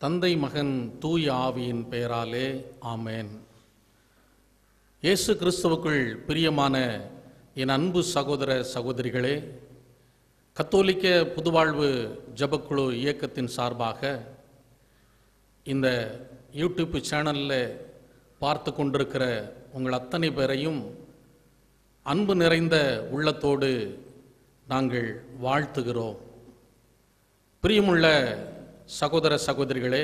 தந்தை மகன் தூய ஆவியின் பெயராலே ஆமேன். இயேசு கிறிஸ்துவுக்குள் பிரியமான என் அன்பு சகோதர சகோதரிகளே, கத்தோலிக்க புதுவாழ்வு ஜெபக்குழு இயக்கத்தின் சார்பாக இந்த யூடியூப் சேனலில் பார்த்து கொண்டிருக்கிற உங்கள் அத்தனை பேரையும் அன்பு நிறைந்த உள்ளத்தோடு நாங்கள் வாழ்த்துகிறோம். பிரியமுள்ள சகோதர சகோதரிகளே,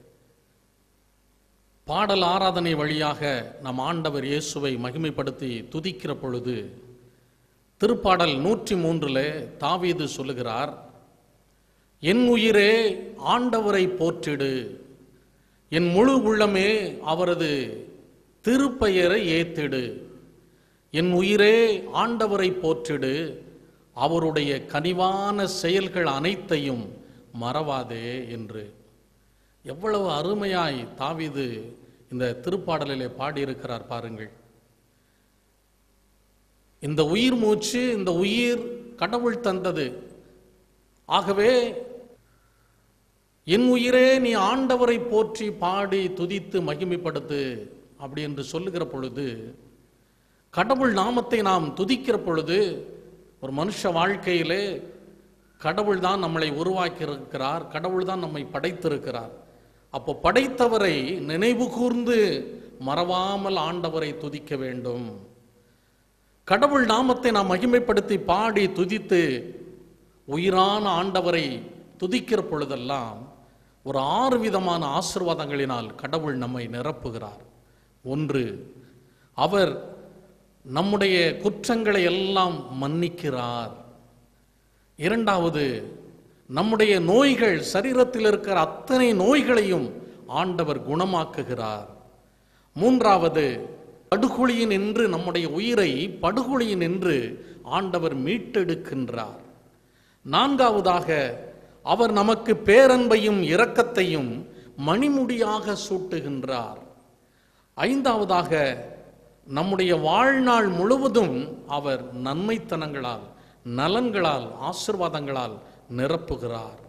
பாடல் ஆராதனை வழியாக நம் ஆண்டவர் இயேசுவை மகிமைப்படுத்தி துதிக்கிற பொழுது திருப்பாடல் 103 தாவீது சொல்லுகிறார், என் உயிரே ஆண்டவரை போற்றிடு, என் முழு உள்ளமே அவரது திருப்பெயரை ஏத்திடு. என் உயிரே ஆண்டவரை போற்றிடு, அவருடைய கனிவான செயல்கள் அனைத்தையும் மறவாதே என்று. எவ்வளவு அருமையாய் தாவீது இந்த திருப்பாடலிலே பாடியிருக்கிறார் பாருங்கள். இந்த உயிர் மூச்சு, இந்த உயிர் கடவுள் தந்தது. ஆகவே என் உயிரே நீ ஆண்டவரை போற்றி பாடி துதித்து மகிமைப்படுத்து அப்படி என்று சொல்லுகிற பொழுது, கடவுள் நாமத்தை நாம் துதிக்கிற பொழுது, ஒரு மனுஷ வாழ்க்கையிலே கடவுள் தான் நம்மளை உருவாக்கி இருக்கிறார், கடவுள் தான் நம்மை படைத்திருக்கிறார். அப்போ படைத்தவரை நினைவு கூர்ந்து மறவாமல் ஆண்டவரை துதிக்க வேண்டும். கடவுள் நாமத்தை நாம் மகிமைப்படுத்தி பாடி துதித்து உயிரான ஆண்டவரை துதிக்கிற பொழுதெல்லாம் ஒரு 6 விதமான ஆசீர்வாதங்களினால் கடவுள் நம்மை நிரப்புகிறார். 1, அவர் நம்முடைய குற்றங்களை எல்லாம் மன்னிக்கிறார். 2வது, நம்முடைய நோய்கள், சரீரத்தில் இருக்கிற அத்தனை நோய்களையும் ஆண்டவர் குணமாக்குகிறார். 3வது, படுகொலியின் என்று நம்முடைய உயிரை படுகொலியின் என்று ஆண்டவர் மீட்டெடுக்கின்றார். 4வதாக, அவர் நமக்கு பேரன்பையும் இரக்கத்தையும் மணிமுடியாக சூட்டுகின்றார். 5வதாக, நம்முடைய வாழ்நாள் முழுவதும் அவர் நன்மைத்தனங்களால், நலன்களால், ஆசீர்வாதங்களால் நிரப்புகிறார்.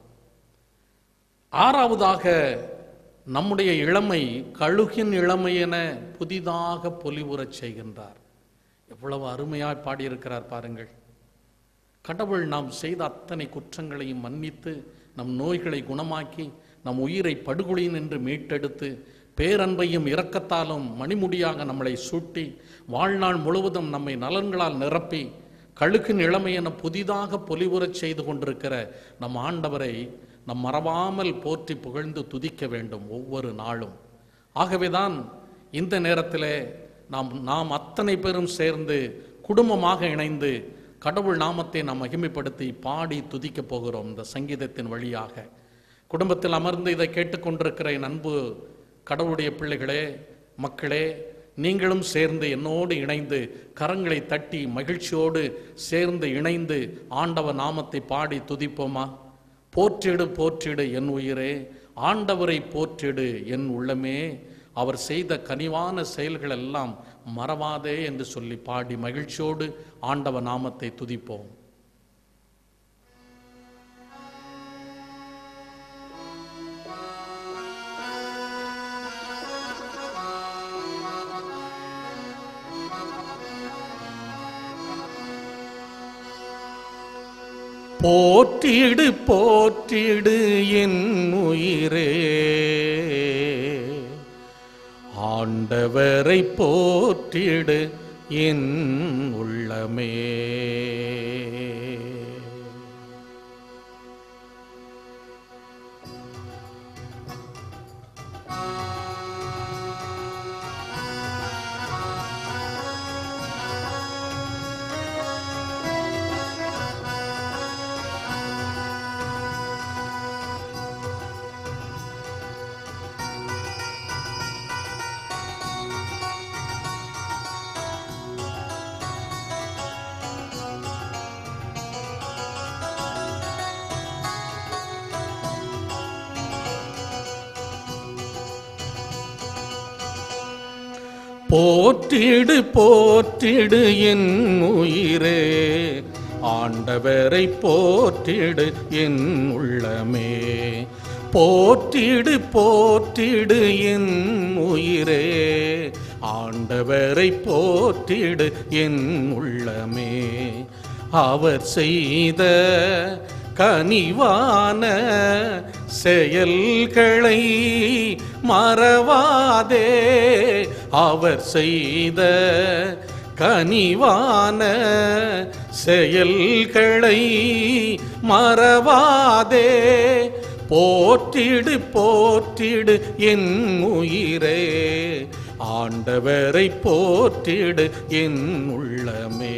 6வதாக, நம்முடைய இளமை கழுகின் இளமை என புதிதாக பொலிவுறச் செய்கின்றார். எவ்வளவு அருமையாய் பாடியிருக்கிறார் பாருங்கள். கடவுள் நாம் செய்த அத்தனை குற்றங்களையும் மன்னித்து, நம் நோய்களை குணமாக்கி, நம் உயிரை படுகொலியின் என்று மீட்டெடுத்து, பேரன்பையும் இரக்கத்தாலும் மணிமுடியாக நம்மளை சூட்டி, வாழ்நாள் முழுவதும் நம்மை நலன்களால் நிரப்பி, கழுகின் இளமை என புதிதாக பொலிவுறச் செய்து கொண்டிருக்கிற நம் ஆண்டவரை நம் மறவாமல் போற்றி புகழ்ந்து துதிக்க வேண்டும் ஒவ்வொரு நாளும். ஆகவேதான் இந்த நேரத்தில் நாம் அத்தனை பேரும் சேர்ந்து குடும்பமாக இணைந்து கடவுள் நாமத்தை நாம் மகிமைப்படுத்தி பாடி துதிக்க போகிறோம். இந்த சங்கீதத்தின் வழியாக குடும்பத்தில் அமர்ந்து இதை கேட்டுக்கொண்டிருக்கிற என் அன்பு கடவுளுடைய பிள்ளைகளே, மக்களே, நீங்களும் சேர்ந்து என்னோடு இணைந்து கரங்களை தட்டி மகிழ்ச்சியோடு சேர்ந்து இணைந்து ஆண்டவர் நாமத்தை பாடி துதிப்போமா? போற்றிடு போற்றிடு என் உயிரே, ஆண்டவரை போற்றிடு என் உள்ளமே, அவர் செய்த கனிவான செயல்கள் எல்லாம் மறவாதே என்று சொல்லி பாடி மகிழ்ச்சியோடு ஆண்டவர் நாமத்தை துதிப்போம். போற்றிடு போற்றிடு என் உயிரே, ஆண்டவரை போற்றிடு என் உள்ளமே. போற்றிடு போற்றிடு என் உயிரே, ஆண்டவரை போற்றிடு என் உள்ளமே. போற்றிடு போற்றிடு என் உயிரே, ஆண்டவரை போற்றிடு என் உள்ளமே. அவர் செய்த கனிவான செயல்களை மறவாதே, அவர் செய்த கனிவான செயல்களை மறவாதே. போற்றிடு போற்றிடு என் உயிரே, ஆண்டவரை போற்றிடு என் உள்ளமே.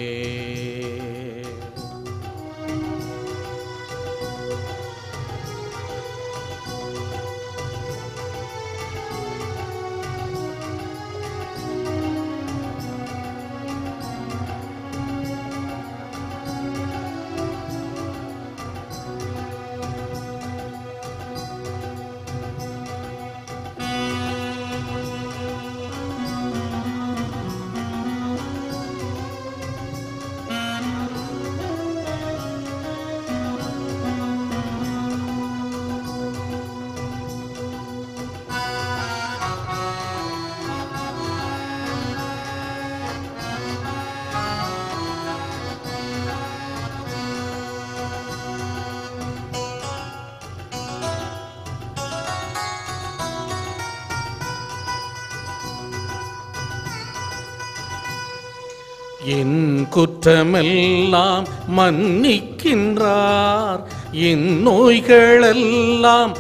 என் குற்றமெல்லாம் மன்னிக்கின்றார், என் நோய்களெல்லாம்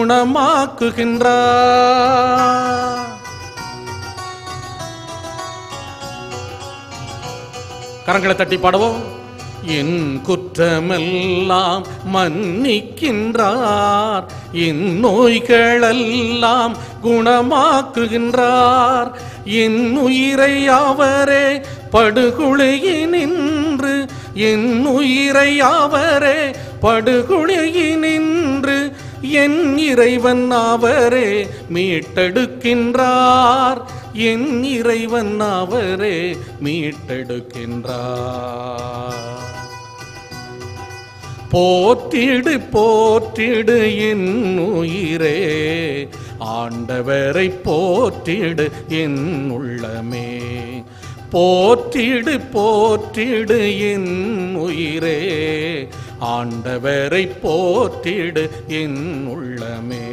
குணமாக்குகின்றார். கரங்களை தட்டி பாடுவோம். என் குற்றமெல்லாம் மன்னிக்கின்றார், என் நோய்களெல்லாம் குணமாக்குகின்றார். என் உயிரை அவரே படுகுழியினின்று, என் உயிரை அவரே படுகுழியினின்று, என் இறைவன் அவரே மீட்டெடுக்கின்றார், என் இறைவன் அவரே மீட்டெடுக்கின்றார். போற்றிடு போற்றிடு என் உயிரே, ஆண்டவரை போற்றிடு என் உள்ளமே. போற்றிடு போற்றிடு என் உயிரே, ஆண்டவரை போற்றிடு என் உள்ளமே.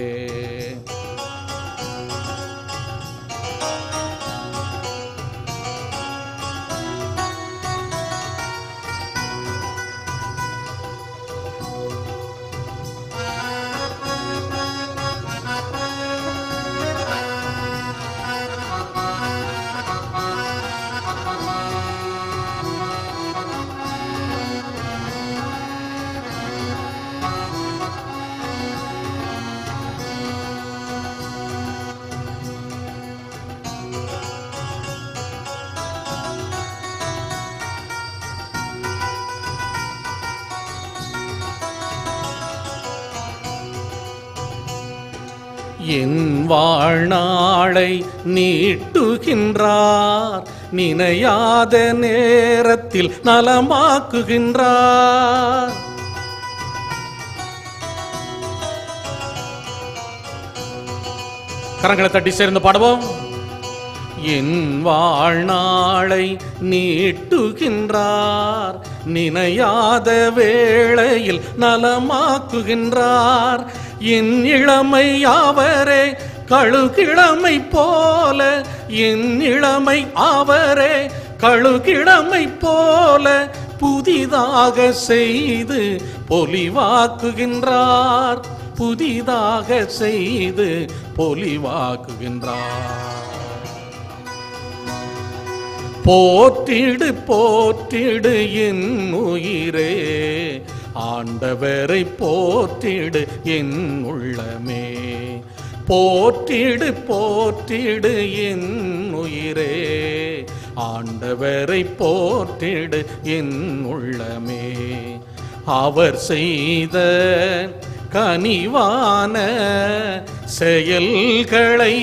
என் வாழ்நாளை நீட்டுகின்றார், நினையாத நேரத்தில் நலமாக்குகின்றார். கரங்களை தட்டி சேர்ந்து பாடுவோம். என் வாழ்நாளை நீட்டுகின்றார், நினையாத வேளையில் நலமாக்குகின்றார். என் இளமை அவரே கழுகிழமை போல, என் இளமை அவரே கழுகிழமை போல புதிதாக செய்து பொலிவாக்குகின்றார், புதிதாக செய்து பொலிவாக்குகின்றார். போற்றிடு போற்றிடு என் உயிரே, ஆண்டவரை போற்றிடு என் உள்ளமே. போற்றிடு போற்றிடு என் உயிரே, ஆண்டவரை போற்றிடு என் உள்ளமே. அவர் செய்த கனிவான செயல்களை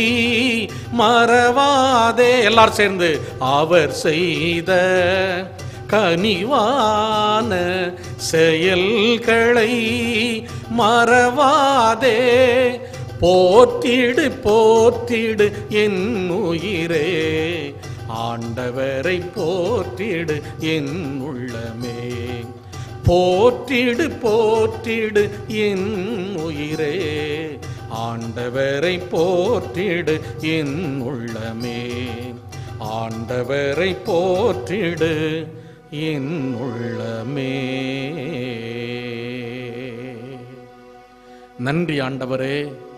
மறவாதே. எல்லாரும் சேர்ந்து அவர் செய்த கனிவான செயல்களை மறவாதே. போற்றிடு போற்றிடு என் உயிரே, ஆண்டவரை போற்றிடு என் உள்ளமே. போற்றிடு போற்றிடு என் உயிரே, ஆண்டவரை போற்றிடு என் உள்ளமே. ஆண்டவரை போற்றிடு என் உள்ளமே. நன்றி ஆண்டவரே,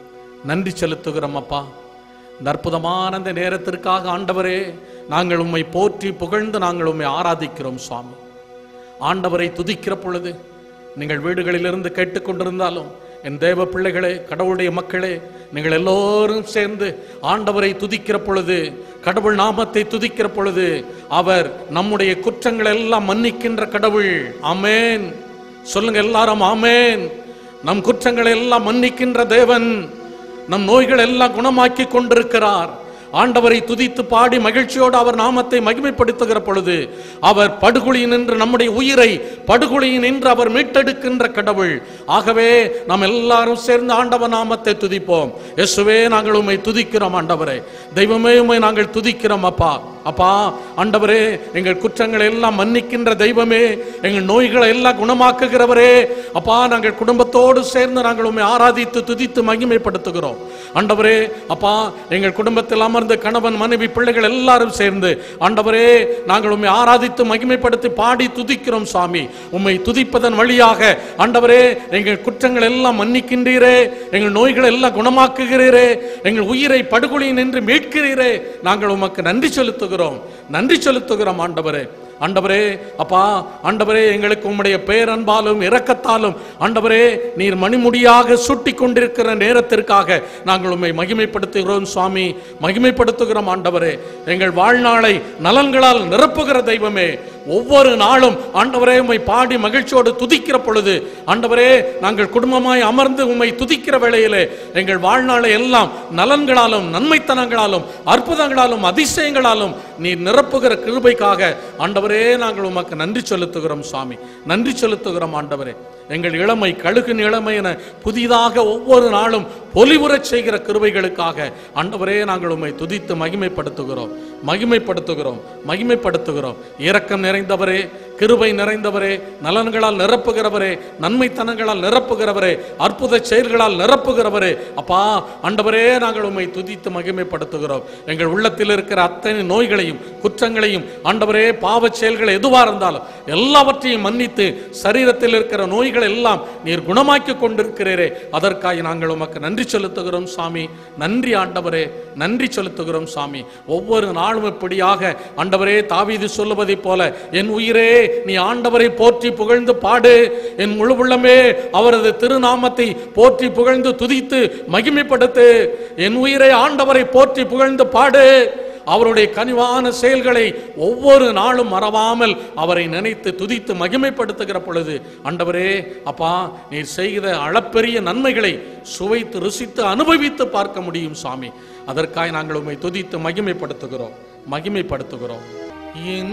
நன்றி செலுத்துகிறோம் அப்பா. இந்த அற்புதமான அந்த நேரத்திற்காக ஆண்டவரே நாங்கள் உம்மை போற்றி புகழ்ந்து நாங்கள் உம்மை ஆராதிக்கிறோம் சுவாமி. ஆண்டவரை துதிக்கிற பொழுது நீங்கள் வீடுகளிலிருந்து கேட்டுக்கொண்டிருந்தாலும் என் தேவ பிள்ளைகளே, கடவுளுடைய மக்களே, நீங்கள் எல்லோரும் சேர்ந்து ஆண்டவரை துதிக்கிற பொழுது, கடவுள் நாமத்தை துதிக்கிற பொழுது, அவர் நம்முடைய குற்றங்கள் எல்லாம் மன்னிக்கின்ற கடவுள். ஆமேன் சொல்லுங்க எல்லாரும், ஆமேன். நம் குற்றங்களை எல்லாம் மன்னிக்கின்ற தேவன், நம் நோய்கள் எல்லாம் குணமாக்கி கொண்டிருக்கிறார். ஆண்டவரை துதித்து பாடி மகிழ்ச்சியோடு அவர் நாமத்தை மகிமைப்படுத்துகிற பொழுது, அவர் படுகொலியில் நின்று நம்முடைய உயிரை படுகொலியில் நின்று அவர் மீட்டெடுக்கின்ற கடவுள். ஆகவே நாம் எல்லாரும் சேர்ந்து ஆண்டவர் நாமத்தை துதிப்போம். இயேசுவே, நாங்கள் உம்மை துதிக்கிறோம். ஆண்டவரே தெய்வமே, உம்மை நாங்கள் துதிக்கிறோம். அப்பா அப்பா ஆண்டவரே, எங்கள் குற்றங்களை எல்லாம் மன்னிக்கின்ற தெய்வமே, எங்கள் நோய்களை எல்லாம் குணமாக்குகிறவரே, அப்பா நாங்கள் குடும்பத்தோடு சேர்ந்து நாங்கள் உம்மை ஆராதித்து துதித்து மகிமைப்படுத்துகிறோம். ஆண்டவரே அப்பா, எங்கள் குடும்பத்தில் அமர்ந்து கணவன் மனைவி பிள்ளைகள் எல்லாரும் சேர்ந்து ஆண்டவரே நாங்கள் உம்மை ஆராதித்து மகிமைப்படுத்தி பாடி துதிக்கிறோம் சுவாமி. உம்மை துதிப்பதன் வழியாக ஆண்டவரே எங்கள் குற்றங்கள் எல்லாம் மன்னிக்கின்றீரே, எங்கள் நோய்களை எல்லாம் குணமாக்குகிறீரே, எங்கள் உயிரை படுகொலியில் நின்று மீட்கிறீரே. நாங்கள் உமக்கு நன்றி செலுத்துகிறோம், நன்றி செலுத்துகிறோம் ஆண்டவரே. ஆண்டவரே அப்பா, ஆண்டவரே எங்களுக்கு உம்முடைய பேரன்பாலும் இரக்கத்தாலும் ஆண்டவரே நீர் மணிமுடியாக சுட்டி கொண்டிருக்கிற நேரத்திற்காக நாங்கள் உம்மை மகிமைப்படுத்துகிறோம் சுவாமி, மகிமைப்படுத்துகிறோம். ஆண்டவரே எங்கள் வாழ்நாளை நலன்களால் நிரப்புகிற தெய்வமே, ஒவ்வொரு நாளும் ஆண்டவரே உம்மை பாடி மகிழ்ச்சியோடு துதிக்கிற பொழுது ஆண்டவரே நாங்கள் குடும்பமாய் அமர்ந்து உம்மை துதிக்கிற வேளையிலே எங்கள் வாழ்நாளை எல்லாம் நலன்களாலும் நன்மைத்தனங்களாலும் அற்புதங்களாலும் அதிசயங்களாலும் நீர் நிரப்புகிற கிருபைக்காக ஆண்டவரே நாங்கள் உமக்கு நன்றி செலுத்துகிறோம் சுவாமி, நன்றி செலுத்துகிறோம். ஆண்டவரே எங்கள் இளமை கழுகின் இளமை என புதிதாக ஒவ்வொரு நாளும் பொலிவுறச் செய்கிற கிருபைகளுக்காக ஆண்டவரே நாங்கள் உம்மை துதித்து மகிமைப்படுத்துகிறோம், மகிமைப்படுத்துகிறோம், மகிமைப்படுத்துகிறோம். இரக்கம் நிறைந்தவரே, கிருபை நிறைந்தவரே, நலன்களால் நிரப்புகிறவரே, நன்மைத்தனங்களால் நிரப்புகிறவரே, அற்புத செயல்களால் நிரப்புகிறவரே, அப்பா ஆண்டவரே நாங்கள் உம்மை துதித்து மகிமைப்படுத்துகிறோம். எங்கள் உள்ளத்தில் இருக்கிற அத்தனை நோய்களையும் குற்றங்களையும் ஆண்டவரே பாவ செயல்கள் எதுவாக இருந்தாலும் எல்லாவற்றையும் மன்னித்து சரீரத்தில் இருக்கிற நோய்கள் எல்லாம் நீர் குணமாக்கி கொண்டிருக்கிறீரே, அதற்காக நாங்கள் உமக்கு நன்றி செலுத்துகிறோம் சாமி. நன்றி ஆண்டவரே, நன்றி செலுத்துகிறோம் சாமி. ஒவ்வொரு நாளும் இப்படியாக ஆண்டவரே தாவீது சொல்லுவதை போல என் உயிரே நீ ஆண்டவரை போற்றி புகழ்ந்து பாடு, என் முழு உள்ளமே அவரது திருநாமத்தை போற்றி புகழ்ந்து துதித்து மகிமைப்படுத்து. என் உயிரை ஆண்டவரை போற்றி புகழ்ந்து பாடு, அவருடைய கனிவான செயல்களை ஒவ்வொரு நாளும் மறவாமல் அவரை நினைத்து துதித்து மகிமைப்படுத்துகிற பொழுது ஆண்டவரே அப்பா நீர் செய்த அளப்பெரிய நன்மைகளை சுவைத்து ருசித்து அனுபவித்து பார்க்க முடியும் சாமி. அதற்காக நாங்கள் உம்மை துதித்து மகிமைப்படுத்துகிறோம், மகிமைப்படுத்துகிறோம். என்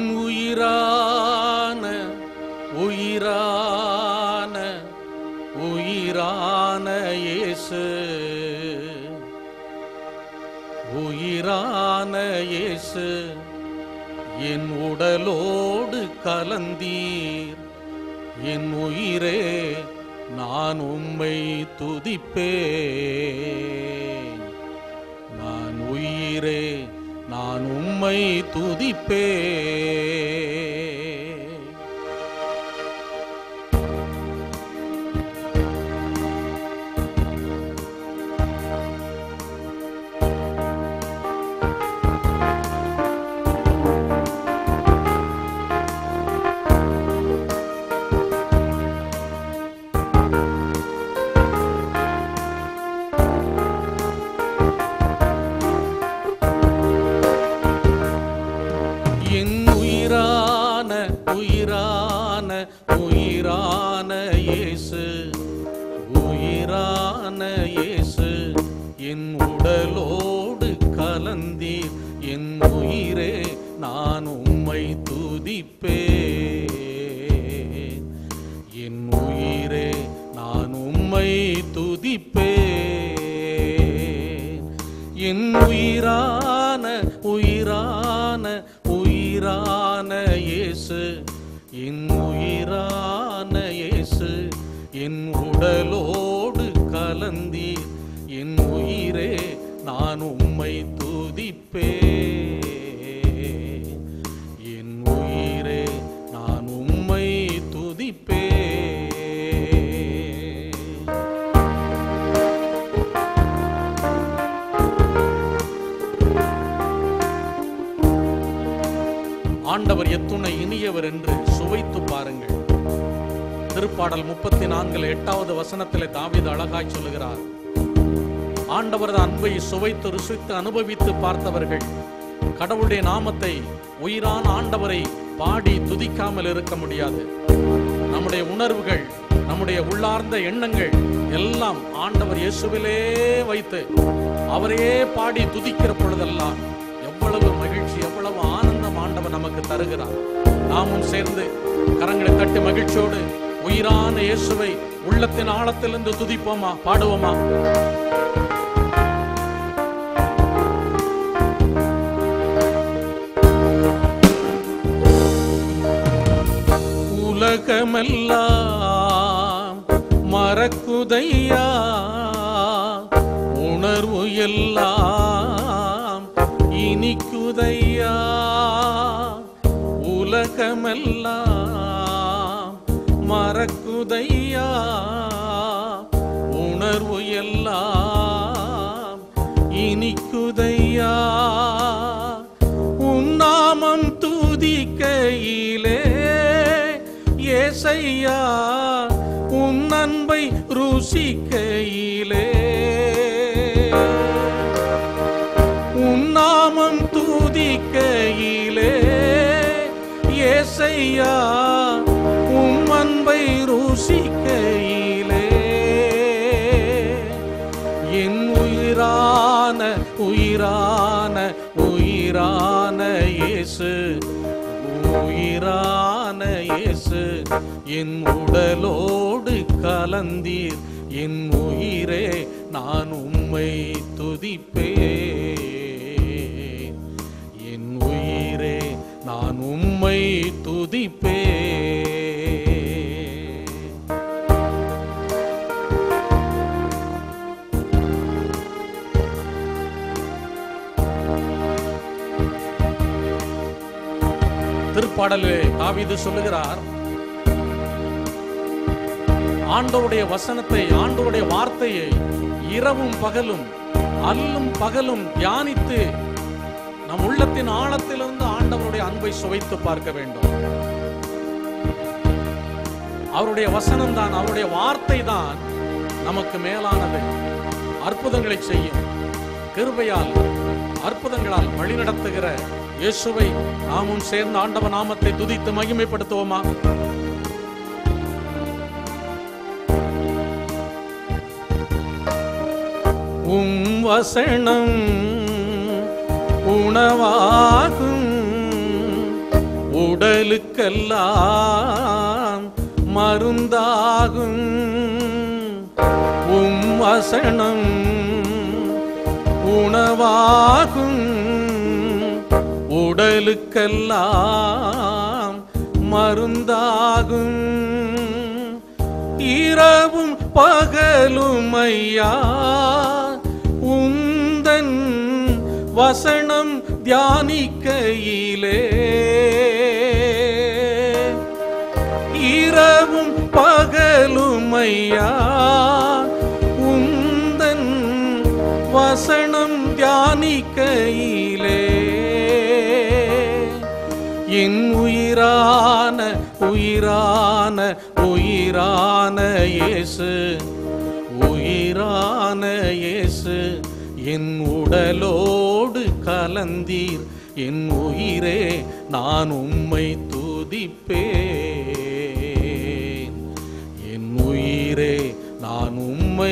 உயிரான உயிரான உயிரான இயேசு, உயிரான இயேசு என் உடலோடு கலந்தீர், என் உயிரே நான் உம்மை துதிப்பேன், நான் உயிரே நான் உம்மை துதிப்பேன். உயிரான உயிரான இயேசு, உயிரான இயேசு என் உடலோடு கலந்தீர், என் உயிரே நான் உம்மை துதிப்பேன், என் உயிரே நான் உம்மை உடலோடு கலந்தீர் என் உயிரே நான் உம்மை துதிப்பேன். என் உயிரே நான் உம்மை துதிப்பேன். ஆண்டவர் எத்துணை இனியவர் என்று சுவைத்து பாருங்கள். திருப்பாடல் 34 8வது வசனத்திலே தாவீது அழகாய் சொல்லுகிறார், ஆண்டவரது அன்பை சுவைத்து ருசித்து அனுபவித்து பார்த்தவர்கள் கடவுளுடைய நாமத்தை, உயிரான ஆண்டவரை பாடி துதிக்காமல் இருக்க முடியாது. நம்முடைய உணர்வுகள், நம்முடைய உள்ளார்ந்த எண்ணங்கள் எல்லாம் ஆண்டவர் இயேசுவிலே வைத்து அவரையே பாடி துதிக்கிற பொழுதெல்லாம் எவ்வளவு மகிழ்ச்சி, எவ்வளவு ஆனந்தம் ஆண்டவர் நமக்கு தருகிறார். நாமும் சேர்ந்து கரங்களை தட்டி மகிழ்ச்சியோடு உயிரான இயேசுவை உள்ளத்தின் ஆழத்திலிருந்து துதிப்போமா, பாடுவோமா? உலகமெல்லாம் மறக்குதையா, உணர்வு எல்லாம் இனிக்குதையா. உலகமெல்லாம் மறக்குதையா, உணர்வு எல்லாம் இனிக்குதையா. உன்னாமம் துதிக்கையிலே ஏசையா, உன் அன்பை ருசிக்கையிலே. உன்னாமம் துதிக்கையிலே ஏசையா, உன் அன்பை ருசிக்கையிலே. என் உயிரான உயிரான உயிரான இயேசு, உயிரான இயேசு, என் உடலோடு கலந்தீர் என் உயிரே நான் உம்மை துதிப்பேன். என் உயிரே நான் உம்மை துதிப்பேன். திருப்பாடலே தாவீது சொல்லுகிறார், ஆண்டவருடைய வசனத்தை, ஆண்டவருடைய வார்த்தையை இரவும் பகலும் அல்லும் பகலும் தியானித்து நம் உள்ளத்தின் ஆழத்திலிருந்து ஆண்டவருடைய அன்பை சுவைத்து பார்க்க வேண்டும். அவருடைய வசனம் தான், அவருடைய வார்த்தை தான் நமக்கு மேலானது. அற்புதங்களை செய்யும் கிருபையால், அற்புதங்களால் வழிநடத்துகிற இயேசுவை நாமும் சேர்ந்து ஆண்டவர் நாமத்தை துதித்து மகிமைப்படுத்துவோமா? உம் வசனம் உணவாகும், உடலுக்கெல்லாம் மருந்தாகும். உம் வசனம் உணவாகும், உடலுக்கெல்லாம் மருந்தாகும். இரவும் பகலும் ஐயா உந்தன் வசனம் தியானிக்கையிலே. இரவும் பகலும் ஐயா உந்தன் வசனம் தியானிக்கையிலே. என் உயிரான உயிரான உயிரான இயேசு, உயிரான இயேசு, என் உடலோடு கலந்தீர் என் உயிரே நான் உம்மை துதிப்பேன். என் உயிரே நான் உம்மை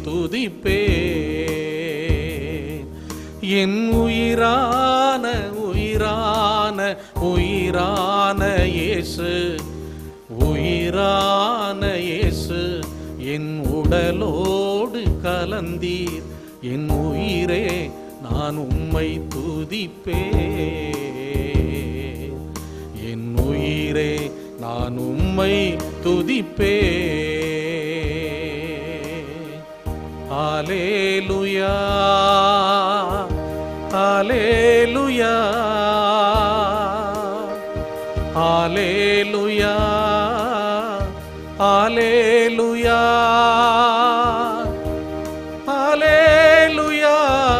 துதிப்பேன். என் உயிரான உயிரான உயிரான இயேசு, உயிரான இயேசு, என் உடலோடு கலந்தீர் என் உயிரே நான் உம்மை துதிப்பேன். என் உயிரே நான் உம்மை துதிப்பேன். ஹல்லேலூயா ஹல்லேலூயா ஹல்லேலூயா ஹல்லேலூயா ஹல்லேலூயா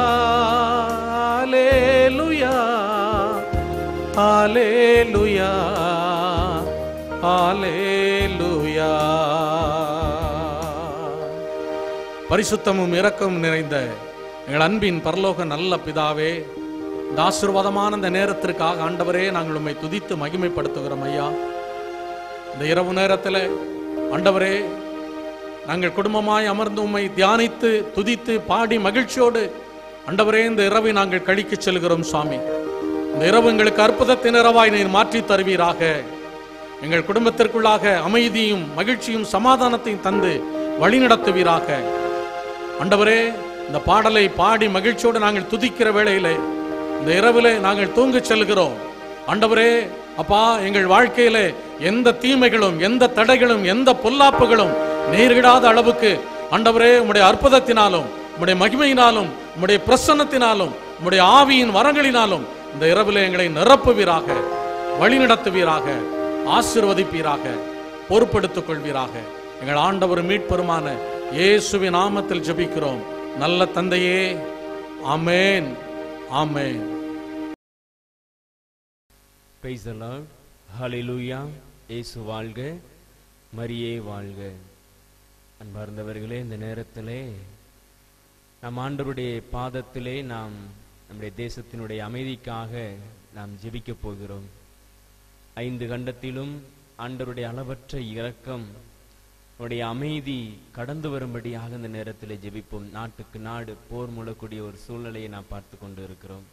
ஹல்லேலூயா ஹல்லேலூயா. பரிசுத்தமும் இரக்கமும் நிறைந்த எங்கள் அன்பின் பரலோக நல்ல பிதாவே, இந்த ஆசீர்வாதமான இந்த நேரத்திற்காக ஆண்டவரே நாங்கள் உம்மை துதித்து மகிமைப்படுத்துகிறோம் ஐயா. இந்த இரவு நேரத்தில் ஆண்டவரே நாங்கள் குடும்பமாய் அமர்ந்து உம்மை தியானித்து துதித்து பாடி மகிழ்ச்சியோடு ஆண்டவரே இந்த இரவை நாங்கள் கழிக்க செல்கிறோம் சுவாமி. இந்த இரவு எங்களுக்கு அற்புதத்தின் இரவாய் நீர் மாற்றி தருவீராக. எங்கள் குடும்பத்திற்குள்ளாக அமைதியும் மகிழ்ச்சியும் சமாதானத்தையும் தந்து வழிநடத்துவீராக. ஆண்டவரே இந்த பாடலை பாடி மகிழ்ச்சியோடு நாங்கள் துதிக்கிற வேளையிலே இந்த இரவிலே நாங்கள் தூங்க செல்கிறோம். ஆண்டவரே அப்பா, எங்கள் வாழ்க்கையில எந்த தீமைகளும் எந்த தடைகளும் எந்த பொல்லாப்புகளும் நேரிடாத அளவுக்கு ஆண்டவரே உம்முடைய அற்புதத்தினாலும் உம்முடைய மகிமையினாலும் உம்முடைய பிரசன்னத்தினாலும் உம்முடைய ஆவியின் வரங்களினாலும் இந்த இரவிலே எங்களை நிரப்புவீராக, வழிநடத்துவீராக, ஆசீர்வதிப்பீராக, பொறுப்படுத்திக் கொள்வீராக. எங்கள் ஆண்டவர் மீட்பெருமான இயேசுவின் நாமத்தில் ஜெபிக்கிறோம் நல்ல தந்தையே. ஆமென் ஆமென். Praise the Lord. Hallelujah. இயேசு வாழ்க, மரியே வாழ்க. அன்பார்ந்தவர்களே, இந்த நேரத்திலே நம் ஆண்டவருடைய பாதத்திலே நாம் நம்முடைய தேசத்தினுடைய அமைதிக்காக நாம் ஜெபிக்க போகிறோம். 5 கண்டத்திலும் ஆண்டவருடைய அளவற்ற இரக்கம், அவருடைய அமைதி கடந்து வரும்படியாக இந்த நேரத்தில் ஜெபிப்போம். நாட்டுக்கு நாடு போர் மூலக்கூடிய ஒரு சூழ்நிலையை நாம் பார்த்து கொண்டு இருக்கிறோம்.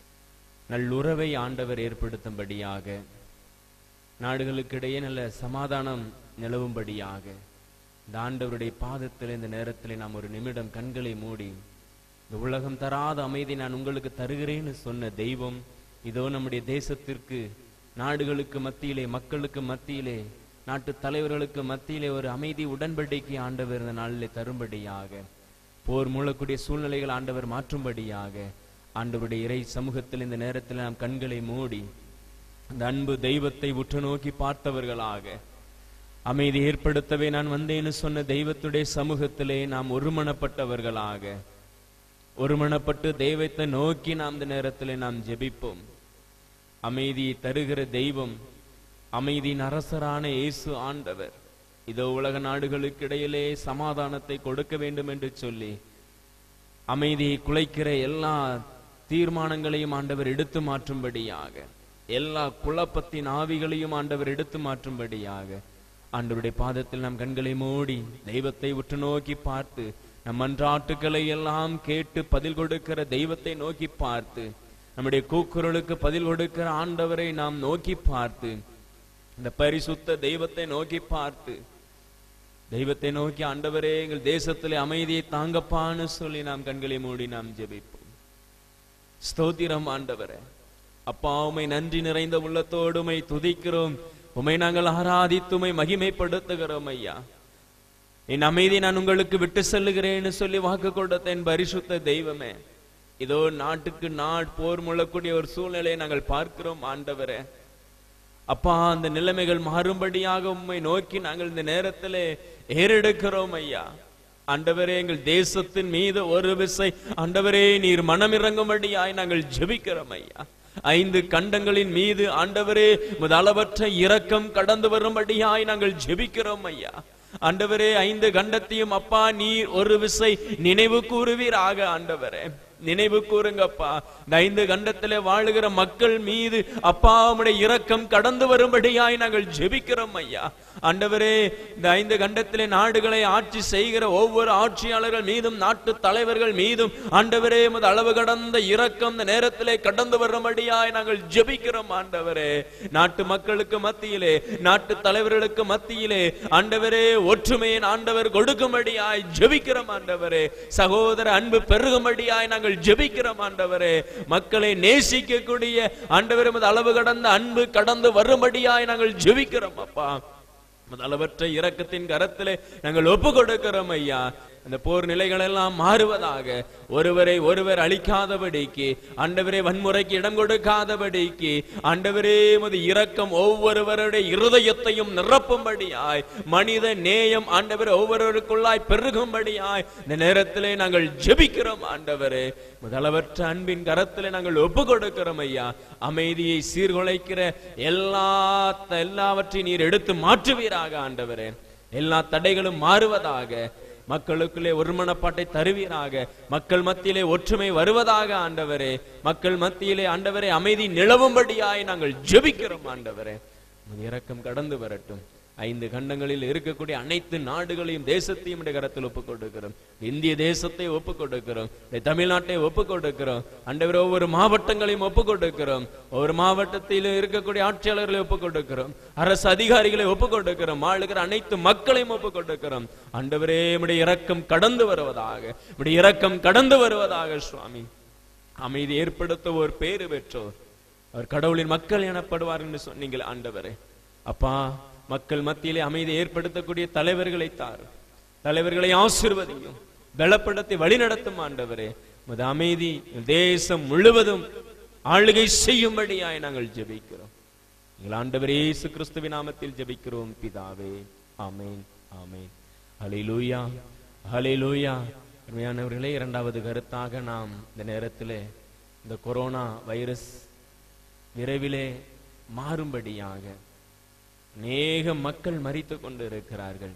நல்லுறவை ஆண்டவர் ஏற்படுத்தும்படியாக, நாடுகளுக்கிடையே நல்ல சமாதானம் நிலவும்படியாக இந்த ஆண்டவருடைய பாதத்தில் இந்த நேரத்தில் நாம் ஒரு நிமிடம் கண்களை மூடி, இந்த உலகம் தராத அமைதி நான் உங்களுக்கு தருகிறேன்னு சொன்ன தெய்வம் இதோ நம்முடைய தேசத்திற்கு, நாடுகளுக்கு மத்தியிலே, மக்களுக்கு மத்தியிலே, நாட்டு தலைவர்களுக்கு மத்தியிலே ஒரு அமைதி உடன்படிக்கை ஆண்டவர் இந்த நாளிலே தரும்படியாக, போர் மூலக்கூடிய சூழ்நிலைகள் ஆண்டவர் மாற்றும்படியாக ஆண்டவருடைய இறை சமூகத்தில் இந்த நேரத்தில் நாம் கண்களை மூடி அந்த அன்பு தெய்வத்தை உற்று நோக்கி பார்த்தவர்களாக, அமைதி ஏற்படுத்தவே நான் வந்தேன்னு சொன்ன தெய்வத்துடைய சமூகத்திலே நாம் ஒருமனப்பட்டவர்களாக, ஒருமனப்பட்டு தெய்வத்தை நோக்கி நாம் இந்த நேரத்திலே நாம் ஜெபிப்போம். அமைதியை தருகிற தெய்வம், அமைதியின் அரசரான இயேசு ஆண்டவர் இதோ உலக நாடுகளுக்கு இடையிலே சமாதானத்தை கொடுக்க வேண்டும் என்று சொல்லி அமைதியை குலைக்கிற எல்லா தீர்மானங்களையும் ஆண்டவர் எடுத்து மாற்றும்படியாக, எல்லா குழப்பத்தின் ஆவிகளையும் ஆண்டவர் எடுத்து மாற்றும்படியாக ஆண்டவருடைய பாதத்தில் நாம் கண்களை மூடி தெய்வத்தை உற்று நோக்கி பார்த்து, நம் மன்றாட்டுக்களை எல்லாம் கேட்டு பதில் கொடுக்கிற தெய்வத்தை நோக்கி பார்த்து, நம்முடைய கூக்குரலுக்கு பதில் கொடுக்கிற ஆண்டவரை நாம் நோக்கி பார்த்து, இந்த பரிசுத்த தெய்வத்தை நோக்கி பார்த்து, தெய்வத்தை நோக்கி ஆண்டவரே எங்கள் தேசத்திலே அமைதியை தாங்கப்பான்னு சொல்லி நாம் கண்களை மூடி நாம் ஜெபிப்போம். ஸ்தோத்திரம் ஆண்டவரே. அப்பா, உமை நன்றி நிறைந்த உள்ளத்தோடு உமை துதிக்கிறோம், உமை நாங்கள் ஆராதித்து உமை மகிமைப்படுத்துகிறோம் ஐயா. என் அமைதி நான் உங்களுக்கு விட்டு செல்லுகிறேன்னு சொல்லி வாக்கு கொடுத்த என் பரிசுத்த தெய்வமே, இதோ நாட்டுக்கு நாடு போர் முழக்கூடிய ஒரு சூழ்நிலையை நாங்கள் பார்க்கிறோம் ஆண்டவரே. அப்பா, அந்த நிலைமைகள் மாறும்படியாக உம்மை நோக்கி நாங்கள் இந்த நேரத்திலே ஏறெடுக்கிறோம் ஐயா. ஆண்டவரே, எங்கள் தேசத்தின் மீது ஒரு விசை ஆண்டவரே நீர் மனமிறங்கும்படியாய் நாங்கள் ஜெபிக்கிறோம் ஐயா. 5 கண்டங்களின் மீது ஆண்டவரே அளவற்ற இரக்கம் கடந்து வரும்படியாய் நாங்கள் ஜெபிக்கிறோம் ஐயா. ஆண்டவரே, 5 கண்டத்தையும் அப்பா நீர் ஒரு விசை நினைவு கூறுவீராக ஆண்டவரே. நினைவு கூறுங்கப்பா. இந்த 5 கண்டத்திலே வாழுகிற மக்கள் மீது அப்பா உம்முடைய இரக்கம் கடந்து வரும்படியாய் நாங்கள் ஜெபிக்கிறோம் ஐயா. ஆண்டவரே, இந்த 5 கண்டத்திலே நாடுகளை ஆட்சி செய்கிற ஒவ்வொரு ஆட்சியாளர்கள் மீதும் நாட்டு தலைவர்கள் மீதும் ஆண்டவரே உமது அளவு கடந்த இரக்கம் இந்த நேரத்திலே கடந்து வரும்படியாய் நாங்கள் ஜெபிக்கிறோம் ஆண்டவரே. நாட்டு மக்களுக்கு மத்தியிலே, நாட்டு தலைவர்களுக்கு மத்தியிலே ஆண்டவரே ஒற்றுமையின் ஆண்டவர் கொடுக்கும்படியாய் ஜெபிக்கிறோம் ஆண்டவரே. சகோதர அன்பு பெருகும்படியாய் நாங்கள் ஜெபிக்கிறோம் ஆண்டவரே. மக்களை நேசிக்கக்கூடிய ஆண்டவரே உமது அளவு கடந்த அன்பு கடந்து வரும்படியாய் நாங்கள் ஜெபிக்கிறோம் அப்பா. அளவற்ற இரக்கத்தின் கரத்திலே நாங்கள் ஒப்பு கொடுக்கிறோம் ஐயா. அந்த போர் நிலைகள் எல்லாம் மாறுவதாக, ஒருவரை ஒருவர் அழிக்காதபடிக்கு, ஆண்டவரே வன்முறைக்கு இடம் கொடுக்காதபடிக்கு, ஆண்டவரே உமது இரக்கம் ஒவ்வொருவருடைய இருதயத்தையும் நிரப்பும்படியாய், மனித நேயம் ஆண்டவரே ஒவ்வொருவருக்குள்ளாய் பெருகும்படியாய் இந்த நேரத்திலே நாங்கள் ஜெபிக்கிறோம் ஆண்டவரே. முதலவற்ற அன்பின் கரத்திலே நாங்கள் ஒப்பு கொடுக்கிறோம் ஐயா. அமைதியை சீர்குலைக்கிற எல்லாவற்றையும் நீர் எடுத்து மாற்றுவீராக ஆண்டவரே. எல்லா தடைகளும் மாறுவதாக, மக்களுக்குள்ளே ஒருமனப்பாட்டை தருவீராக, மக்கள் மத்தியிலே ஒற்றுமை வருவதாக ஆண்டவரே. மக்கள் மத்தியிலே ஆண்டவரே அமைதி நிலவும்படியாய் நாங்கள் ஜெபிக்கிறோம் ஆண்டவரே. இரக்கம் கடந்து வரட்டும். 5 கண்டங்களில் இருக்கக்கூடிய அனைத்து நாடுகளையும் தேசத்தையும் கரத்தில் ஒப்புக் கொடுக்கிறோம். இந்திய தேசத்தை ஒப்புக் கொடுக்கிறோம், தமிழ்நாட்டை ஒப்புக் கொடுக்கிறோம் ஆண்டவரே. ஒவ்வொரு மாவட்டங்களையும் ஒப்புக் கொடுக்கிறோம், ஒவ்வொரு மாவட்டத்திலும் இருக்கக்கூடிய ஆட்சியாளர்களை ஒப்புக் கொடுக்கிறோம், அரசு அதிகாரிகளை ஒப்புக் கொடுக்கிறோம், ஆளுகிற அனைத்து மக்களையும் ஒப்புக் கொடுக்கிறோம் ஆண்டவரே. உம்முடைய இரக்கம் கடந்து வருவதாக, உம்முடைய இரக்கம் கடந்து வருவதாக சுவாமி. அமைதி ஏற்படுத்த ஒரு பேரு பெற்றோர், அவர் கடவுளின் மக்கள் எனப்படுவார் என்று சொன்னீங்கள் ஆண்டவரே. அப்பா, மக்கள் மத்தியிலே அமைதி ஏற்படுத்தக்கூடிய தலைவர்களை தாரும், தலைவர்களை ஆசீர்வதியும், பலப்படுத்தி வழிநடத்தும் ஆண்டவரே. உமது அமைதி தேசம் முழுவதும் ஆளுகை செய்யும்படியாய் நாங்கள் ஜெபிக்கிறோம். எங்கள் ஆண்டவர் இயேசு கிறிஸ்துவின் நாமத்தில் ஜெபிக்கிறோம் பிதாவே. ஆமென், ஆமென். ஹல்லேலூயா, ஹல்லேலூயா. அருமையானவர்களே, 2வது கருத்தாக நாம் இந்த நேரத்திலே இந்த கொரோனா வைரஸ் விரைவிலே மாறும்படியாக அநேக மக்கள் மரித்து கொண்டு இருக்கிறார்கள்.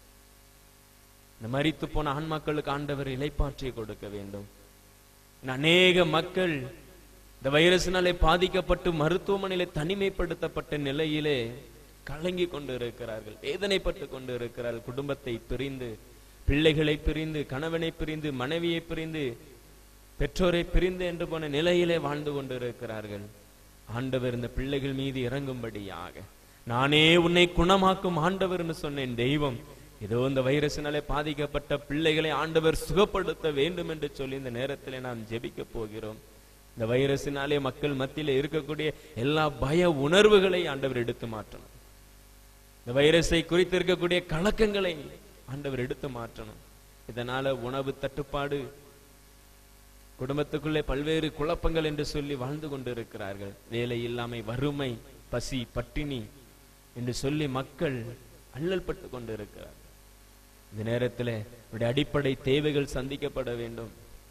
இந்த மரித்து போன ஆண்மக்களுக்கு ஆண்டவர் இளைப்பாற்றி கொடுக்க வேண்டும். அநேக மக்கள் இந்த வைரஸினாலே பாதிக்கப்பட்டு மருத்துவமனையிலே தனிமைப்படுத்தப்பட்ட நிலையிலே கலங்கி கொண்டு இருக்கிறார்கள், வேதனைப்பட்டு கொண்டு இருக்கிறார்கள். குடும்பத்தை பிரிந்து, பிள்ளைகளை பிரிந்து, கணவனை பிரிந்து, மனைவியை பிரிந்து, பெற்றோரை பிரிந்து என்று போன நிலையிலே வாழ்ந்து கொண்டு இருக்கிறார்கள். ஆண்டவர் இந்த பிள்ளைகள் மீது இறங்கும்படியாக, நானே உன்னை குணமாக்கும் ஆண்டவர் என்று சொன்னேன். தெய்வம் ஏதோ இந்த வைரஸினாலே பாதிக்கப்பட்ட பிள்ளைகளை ஆண்டவர் சுகப்படுத்த வேண்டும் என்று சொல்லி இந்த நேரத்திலே நாம் ஜெபிக்க போகிறோம். இந்த வைரஸினாலே மக்கள் மத்தியிலே இருக்கக்கூடிய எல்லா பய உணர்வுகளை ஆண்டவர் எடுத்து மாற்றணும். இந்த வைரஸை குறித்து இருக்கக்கூடிய கலக்கங்களை ஆண்டவர் எடுத்து மாற்றணும். இதனால உணவு தட்டுப்பாடு, குடும்பத்துக்குள்ளே பல்வேறு குழப்பங்கள் என்று சொல்லி வாழ்ந்து கொண்டு இருக்கிறார்கள். வேலை இல்லாமை, வறுமை, பசி, பட்டினி என்று சொல்லி மக்கள் அல்லல் பட்டு கொண்டு இருக்கிறார். இந்த நேரத்தில் அடிப்படை தேவைகள் சந்திக்கப்பட வேண்டும்,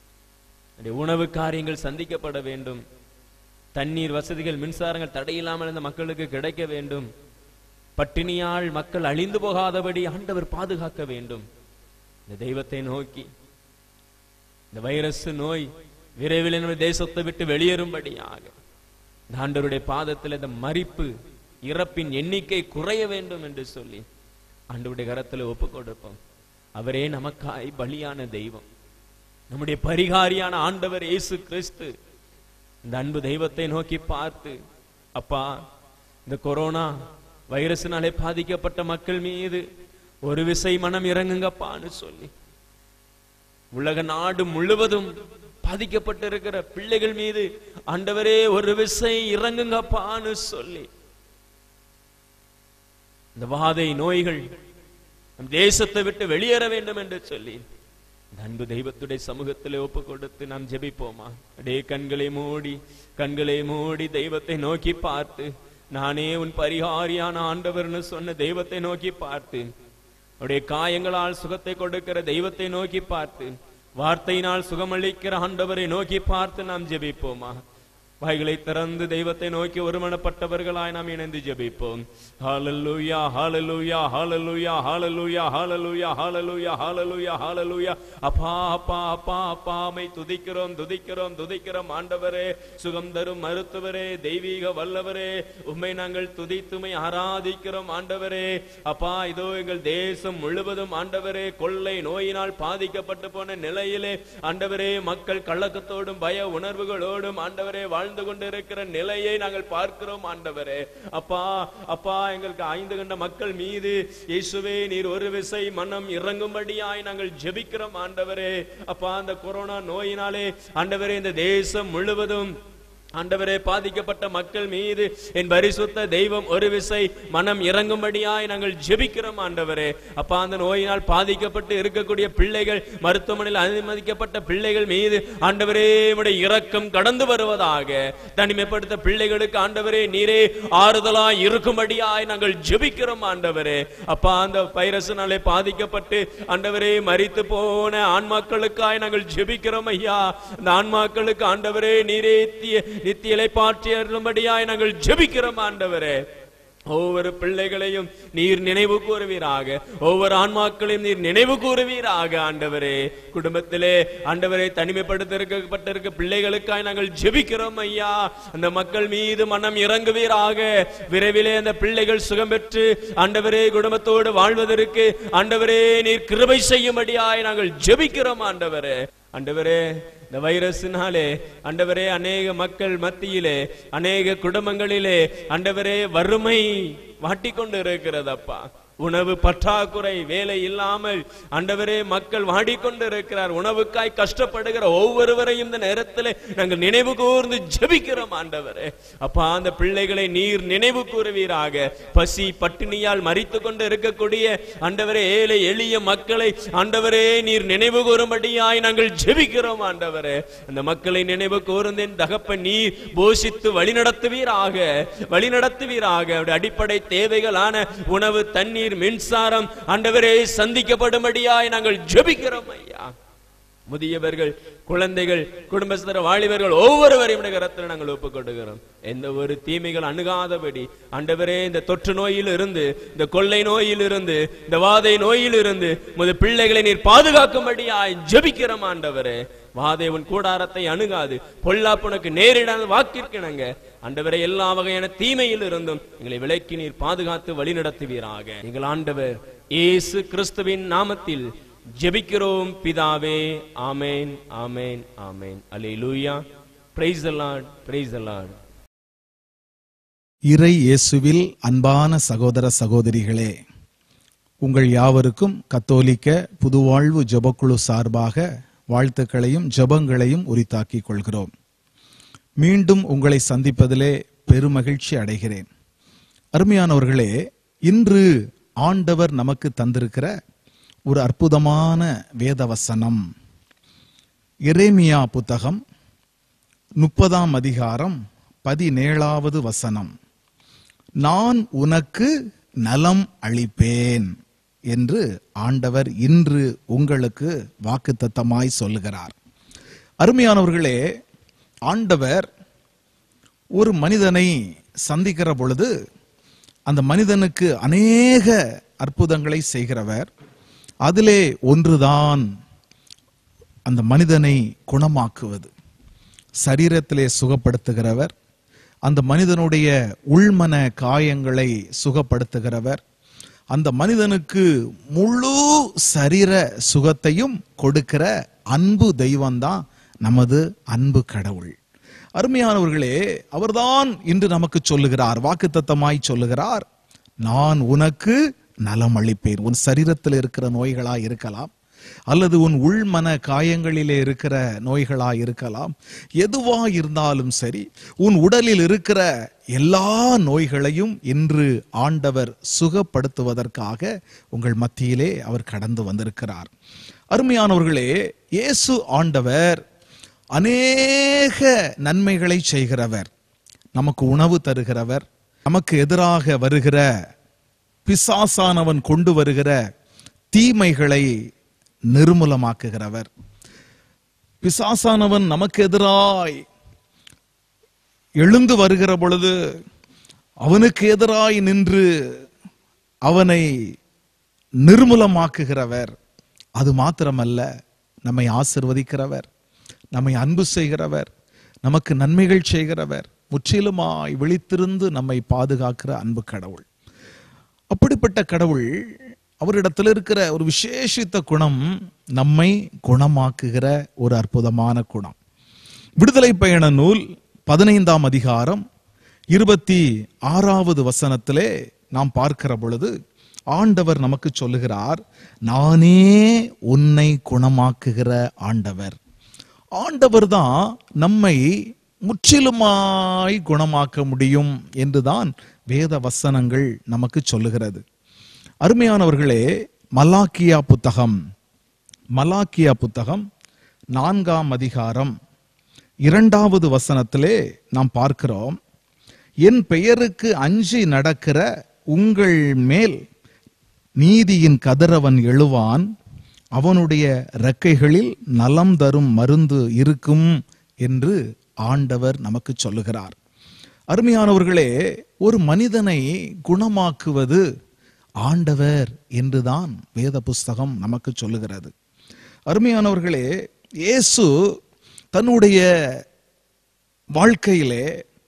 உணவு காரியங்கள் சந்திக்கப்பட வேண்டும், தண்ணீர் வசதிகள், மின்சாரங்கள் தடையில்லாமல் இந்த மக்களுக்கு கிடைக்க வேண்டும். பட்டினியால் மக்கள் அழிந்து போகாதபடி ஆண்டவர் பாதுகாக்க வேண்டும். இந்த தெய்வத்தை நோக்கி இந்த வைரஸ் நோய் விரைவில் நம்ம தேசத்தை விட்டு வெளியேறும்படியாக இந்த ஆண்டவருடைய பாதத்தில் இந்த மரிப்பு, இறப்பின் எண்ணிக்கை குறைய வேண்டும் என்று சொல்லி ஆண்டவருடைய கரத்தில் ஒப்பு கொடுப்போம். அவரே நமக்காய் பலியான தெய்வம், நம்முடைய பரிகாரியான ஆண்டவர் இயேசு கிறிஸ்து. இந்த அன்பு தெய்வத்தை நோக்கி பார்த்து, அப்பா, இந்த கொரோனா வைரஸினாலே பாதிக்கப்பட்ட மக்கள் மீது ஒரு விசை மனம் இறங்குங்கப்பான்னு சொல்லி, உலக நாடு முழுவதும் பாதிக்கப்பட்டிருக்கிற பிள்ளைகள் மீது ஆண்டவரே ஒரு விசை இறங்குங்கப்பான்னு சொல்லி, இந்த வாதை நோய்கள் நம் தேசத்தை விட்டு வெளியேற வேண்டும் என்று சொல்லி இந்த அன்பு தெய்வத்துடைய சமூகத்திலே ஒப்பு கொடுத்து நாம் ஜெபிப்போமா? அடே கண்களை மூடி தெய்வத்தை நோக்கி பார்த்து, நானே உன் பரிகாரியான ஆண்டவர்னு சொன்ன தெய்வத்தை நோக்கி பார்த்து, அவருடைய காயங்களால் சுகத்தை கொடுக்கிற தெய்வத்தை நோக்கி பார்த்து, வார்த்தையினால் சுகமளிக்கிற ஆண்டவரை நோக்கி பார்த்து நாம் ஜெபிப்போமா? வாய்களை திறந்து தெய்வத்தை நோக்கி ஒருமனப்பட்டவர்களாய் நாம் இணைந்து ஜெபிப்போம். ஹல்லேலூயா, ஹல்லேலூயா, ஹல்லேலூயா, ஹல்லேலூயா, ஹல்லேலூயா, ஹல்லேலூயா, ஹல்லேலூயா, ஹல்லேலூயா. அப்பா அப்பா அப்பா அப்பா, மை துதிக்கிறோம் ஆண்டவரே, சுகம் தரும் மருத்துவரே, தெய்வீக வல்லவரே, உம்மை நாங்கள் துதித்துமை ஆராதிக்கிறோம் ஆண்டவரே. அப்பா, இதோ எங்கள் தேசம் முழுவதும் ஆண்டவரே கொள்ளை நோயினால் பாதிக்கப்பட்டு போன நிலையிலே ஆண்டவரே மக்கள் கலக்கத்தோடும் பய உணர்வுகளோடும் ஆண்டவரே வாழ்ந்து கொண்டிருக்கிற நிலையை நாங்கள் பார்க்கிறோம் ஆண்டவரே. அப்பா அப்பா, எங்களுக்கு 5 கண்ட மக்கள் மீது இயேசுவே நீர் ஒரு விசை மனம் இறங்கும்படியாய் நாங்கள் ஜெபிக்கிறோம் ஆண்டவரே. அப்பா, அந்த கொரோனா நோயினாலே ஆண்டவரே இந்த தேசம் முழுவதும் ஆண்டவரே, பாதிக்கப்பட்ட மக்கள் மீது என் பரிசுத்த தெய்வம் ஒரு விசை மனம் இறங்கும்படியாய் நாங்கள் ஜெபிக்கிறோம் ஆண்டவரே. அப்பா, அந்த நோயினால் பாதிக்கப்பட்டு இருக்கக்கூடிய பிள்ளைகள், மருத்துவமனையில் அனுமதிக்கப்பட்ட பிள்ளைகள் மீது ஆண்டவரே உம்முடைய இரக்கம் கடந்து வருவதாக. தனிமைப்படுத்த பிள்ளைகளுக்கு ஆண்டவரே நீரே ஆறுதலாய் இருக்கும்படியாய் நாங்கள் ஜெபிக்கிறோம் ஆண்டவரே. அப்பா, அந்த வைரஸ்னாலே பாதிக்கப்பட்டு ஆண்டவரே மரித்து போன ஆன்மாக்களுக்காய் நாங்கள் ஜெபிக்கிறோம் ஐயா. அந்த ஆன்மாக்களுக்கு ஆண்டவரே நீரே நித்திய இளைப்பாற்றி அருளும்படியாய் நாங்கள் ஜெபிக்கிறோம் ஆண்டவரே. ஒவ்வொரு பிள்ளைகளையும் நீர் நினைவு கூறுவீராக, ஒவ்வொரு ஆன்மாக்களையும் நீர் நினைவு கூறுவீராக ஆண்டவரே. குடும்பத்திலே ஆண்டவரே தனிமைப்படுத்தப்பட்டிருக்க பிள்ளைகளுக்காய் நாங்கள் ஜெபிக்கிறோம் ஐயா. அந்த மக்கள் மீது மனம் இறங்குவீராக. விரைவிலே அந்த பிள்ளைகள் சுகம் பெற்று ஆண்டவரே குடும்பத்தோடு வாழ்வதற்கு ஆண்டவரே நீர் கிருபை செய்யும்படியாய் நாங்கள் ஜெபிக்கிறோம் ஆண்டவரே. ஆண்டவரே, இந்த வைரஸினாலே ஆண்டவரே அநேக மக்கள் மத்தியிலே, அநேக குடும்பங்களிலே ஆண்டவரே வறுமை வாட்டிக்கொண்டு இருக்கிறது அப்பா. உணவு பற்றாக்குறை, வேலை இல்லாமல் ஆண்டவரே மக்கள் வாடிக்கொண்டு இருக்கிறார். உணவுக்காய் கஷ்டப்படுகிற ஒவ்வொருவரையும் இந்த நேரத்தில் நாங்கள் நினைவு கூர்ந்து ஜெபிக்கிறோம் ஆண்டவரே. அப்பா, அந்த பிள்ளைகளை நீர் நினைவு கூறுவீராக. பசி பட்டினியால் மரித்து கொண்டு இருக்கக்கூடிய ஆண்டவரே ஏழை எளிய மக்களை ஆண்டவரே நீர் நினைவு கூறும்படியாய் நாங்கள் ஜெபிக்கிறோம் ஆண்டவரே. அந்த மக்களை நினைவு கூர்ந்தேன் தகப்பன் நீர் போஷித்து வழிநடத்துவீராக, வழிநடத்துவீராக. அடிப்படை தேவைகளான உணவு, தண்ணீர், மின்சாரம் ஆண்டவரே சந்திக்கப்படும்படியாய் நாங்கள் ஜெபிக்கிறோம் ஐயா. முதியவர்கள், குழந்தைகள், குடும்பஸ்தர வாலிபர்கள் ஒவ்வொருவரையும் கரத்தில் நாங்கள் ஒப்புக் கொடுக்கிறோம். எந்த ஒரு தீமைகள் அணுகாதபடி ஆண்டவரே இந்த தொற்று நோயில் இருந்து, இந்த கொள்ளை நோயில் இருந்து, இந்த வாதை நோயில் இருந்து முது பிள்ளைகளை நீர் பாதுகாக்கும்படியாய் ஜெபிக்கிறோம் ஆண்டவரே. வாதை உன் கூடாரத்தை அணுகாது, பொல்லாப்புனக்கு நேரிடாத வாக்கிற்கிணங்க ஆண்டவரை எல்லா வகையான தீமையில் இருந்தும் எங்களை விலக்கி நீர் பாதுகாத்து வழி நடத்துவீராக. எங்கள் ஆண்டவர் இயேசு கிறிஸ்துவின் நாமத்தில் ஜெபிக்கிறோம் பிதாவே. ஆமென், ஆமென், ஆமென். அல்லேலூயா. Praise the lord, praise the lord. இறை இயேசுவில் அன்பான சகோதர சகோதரிகளே, உங்கள் யாவருக்கும் கத்தோலிக்க புதுவாழ்வு ஜெபக்குழு சார்பாக வாழ்த்துக்களையும் ஜெபங்களையும் உரித்தாக்கிக் கொள்கிறோம். மீண்டும் உங்களை சந்திப்பதிலே பெருமகிழ்ச்சி அடைகிறேன். அருமையானவர்களே, இன்று ஆண்டவர் நமக்கு தந்திருக்கிற ஒரு அற்புதமான வேதவசனம் எரேமியா புத்தகம் 30ஆம் அதிகாரம் 17வது வசனம். நான் உனக்கு நலம் அளிப்பேன் என்று ஆண்டவர் இன்று உங்களுக்கு வாக்குத்தத்தமாய் சொல்லுகிறார். அருமையானவர்களே, ஆண்டவர் ஒரு மனிதனை சந்திக்கிற பொழுது அந்த மனிதனுக்கு அநேக அற்புதங்களை செய்கிறவர். அதிலே ஒன்றுதான் அந்த மனிதனை குணமாக்குவது. சரீரத்திலே சுகப்படுத்துகிறவர், அந்த மனிதனுடைய உள்மன காயங்களை சுகப்படுத்துகிறவர், அந்த மனிதனுக்கு முழு சரீர சுகத்தையும் கொடுக்கிற அன்பு தெய்வம்தான் நமது அன்பு கடவுள். அருமையானவர்களே, அவர்தான் இன்று நமக்கு சொல்லுகிறார், வாக்குத்தத்தமாய் சொல்லுகிறார், நான் உனக்கு நலம் அளிப்பேன். உன் சரீரத்தில் இருக்கிற நோய்களா இருக்கலாம், அல்லது உன் உள்மன காயங்களிலே இருக்கிற நோய்களா இருக்கலாம், எதுவா இருந்தாலும் சரி, உன் உடலில் இருக்கிற எல்லா நோய்களையும் இன்று ஆண்டவர் சுகப்படுத்துவதற்காக உங்கள் மத்தியிலே அவர் கடந்து வந்திருக்கிறார். அருமையானவர்களே, இயேசு ஆண்டவர் அநேக நன்மைகளை செய்கிறவர், நமக்கு உணவு தருகிறவர், நமக்கு எதிராக வருகிற பிசாசானவன் கொண்டு வருகிற தீமைகளை நிர்மூலமாக்குகிறவர். பிசாசானவன் நமக்கு எதிராய் எழுந்து வருகிற பொழுது அவனுக்கு எதிராய் நின்று அவனை நிர்மூலமாக்குகிறவர். அது மாத்திரமல்ல, நம்மை ஆசீர்வதிக்கிறவர், நம்மை அன்பு செய்கிறவர், நமக்கு நன்மைகள் செய்கிறவர், முற்றிலுமாய் விழித்திருந்து நம்மை பாதுகாக்கிற அன்பு கடவுள். அப்படிப்பட்ட கடவுள், அவரிடத்தில் இருக்கிற ஒரு விசேஷித்த குணம் நம்மை குணமாக்குகிற ஒரு அற்புதமான குணம். விடுதலை பயண நூல் 15ஆம் அதிகாரம் 26வது வசனத்திலே நாம் பார்க்கிற பொழுது ஆண்டவர் நமக்கு சொல்லுகிறார், நானே உன்னை குணமாக்குகிற ஆண்டவர். ஆண்டவர் தான் நம்மை முற்றிலுமாய் குணமாக்க முடியும் என்றுதான் வேத வசனங்கள் நமக்கு சொல்லுகிறது. அருமையானவர்களே, மலாக்கியா புத்தகம் 4ஆம் அதிகாரம் 2வது வசனத்திலே நாம் பார்க்கிறோம், என் பெயருக்கு அஞ்சி நடக்கிற உங்கள் மேல் நீதியின் கதிரவன் எழுவான், அவனுடைய இறக்கைகளில் நலம் தரும் மருந்து இருக்கும் என்று ஆண்டவர் நமக்கு சொல்லுகிறார். அருமையானவர்களே, ஒரு மனிதனை குணமாக்குவது ஆண்டவர் என்றுதான் வேத புஸ்தகம் நமக்கு சொல்லுகிறது. அருமையானவர்களே, இயேசு தன்னுடைய வாழ்க்கையிலே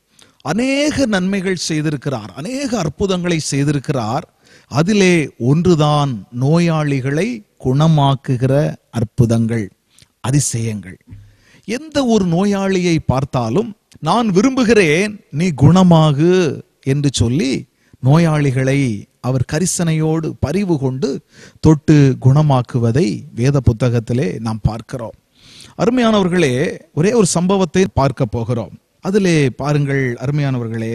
அநேக நன்மைகள் செய்திருக்கிறார், அநேக அற்புதங்களை செய்திருக்கிறார். அதிலே ஒன்றுதான் நோயாளிகளை குணமாக்குகிற அற்புதங்கள், அதிசயங்கள். எந்த ஒரு நோயாளியை பார்த்தாலும் நான் விரும்புகிறேன் நீ குணமாகு என்று சொல்லி நோயாளிகளை அவர் கரிசனையோடு பரிவு கொண்டு தொட்டு குணமாக்குவதை வேத புத்தகத்திலே நாம் பார்க்கிறோம். அருமையானவர்களே, ஒரே ஒரு சம்பவத்தை பார்க்க போகிறோம். அதிலே பாருங்கள் அருமையானவர்களே,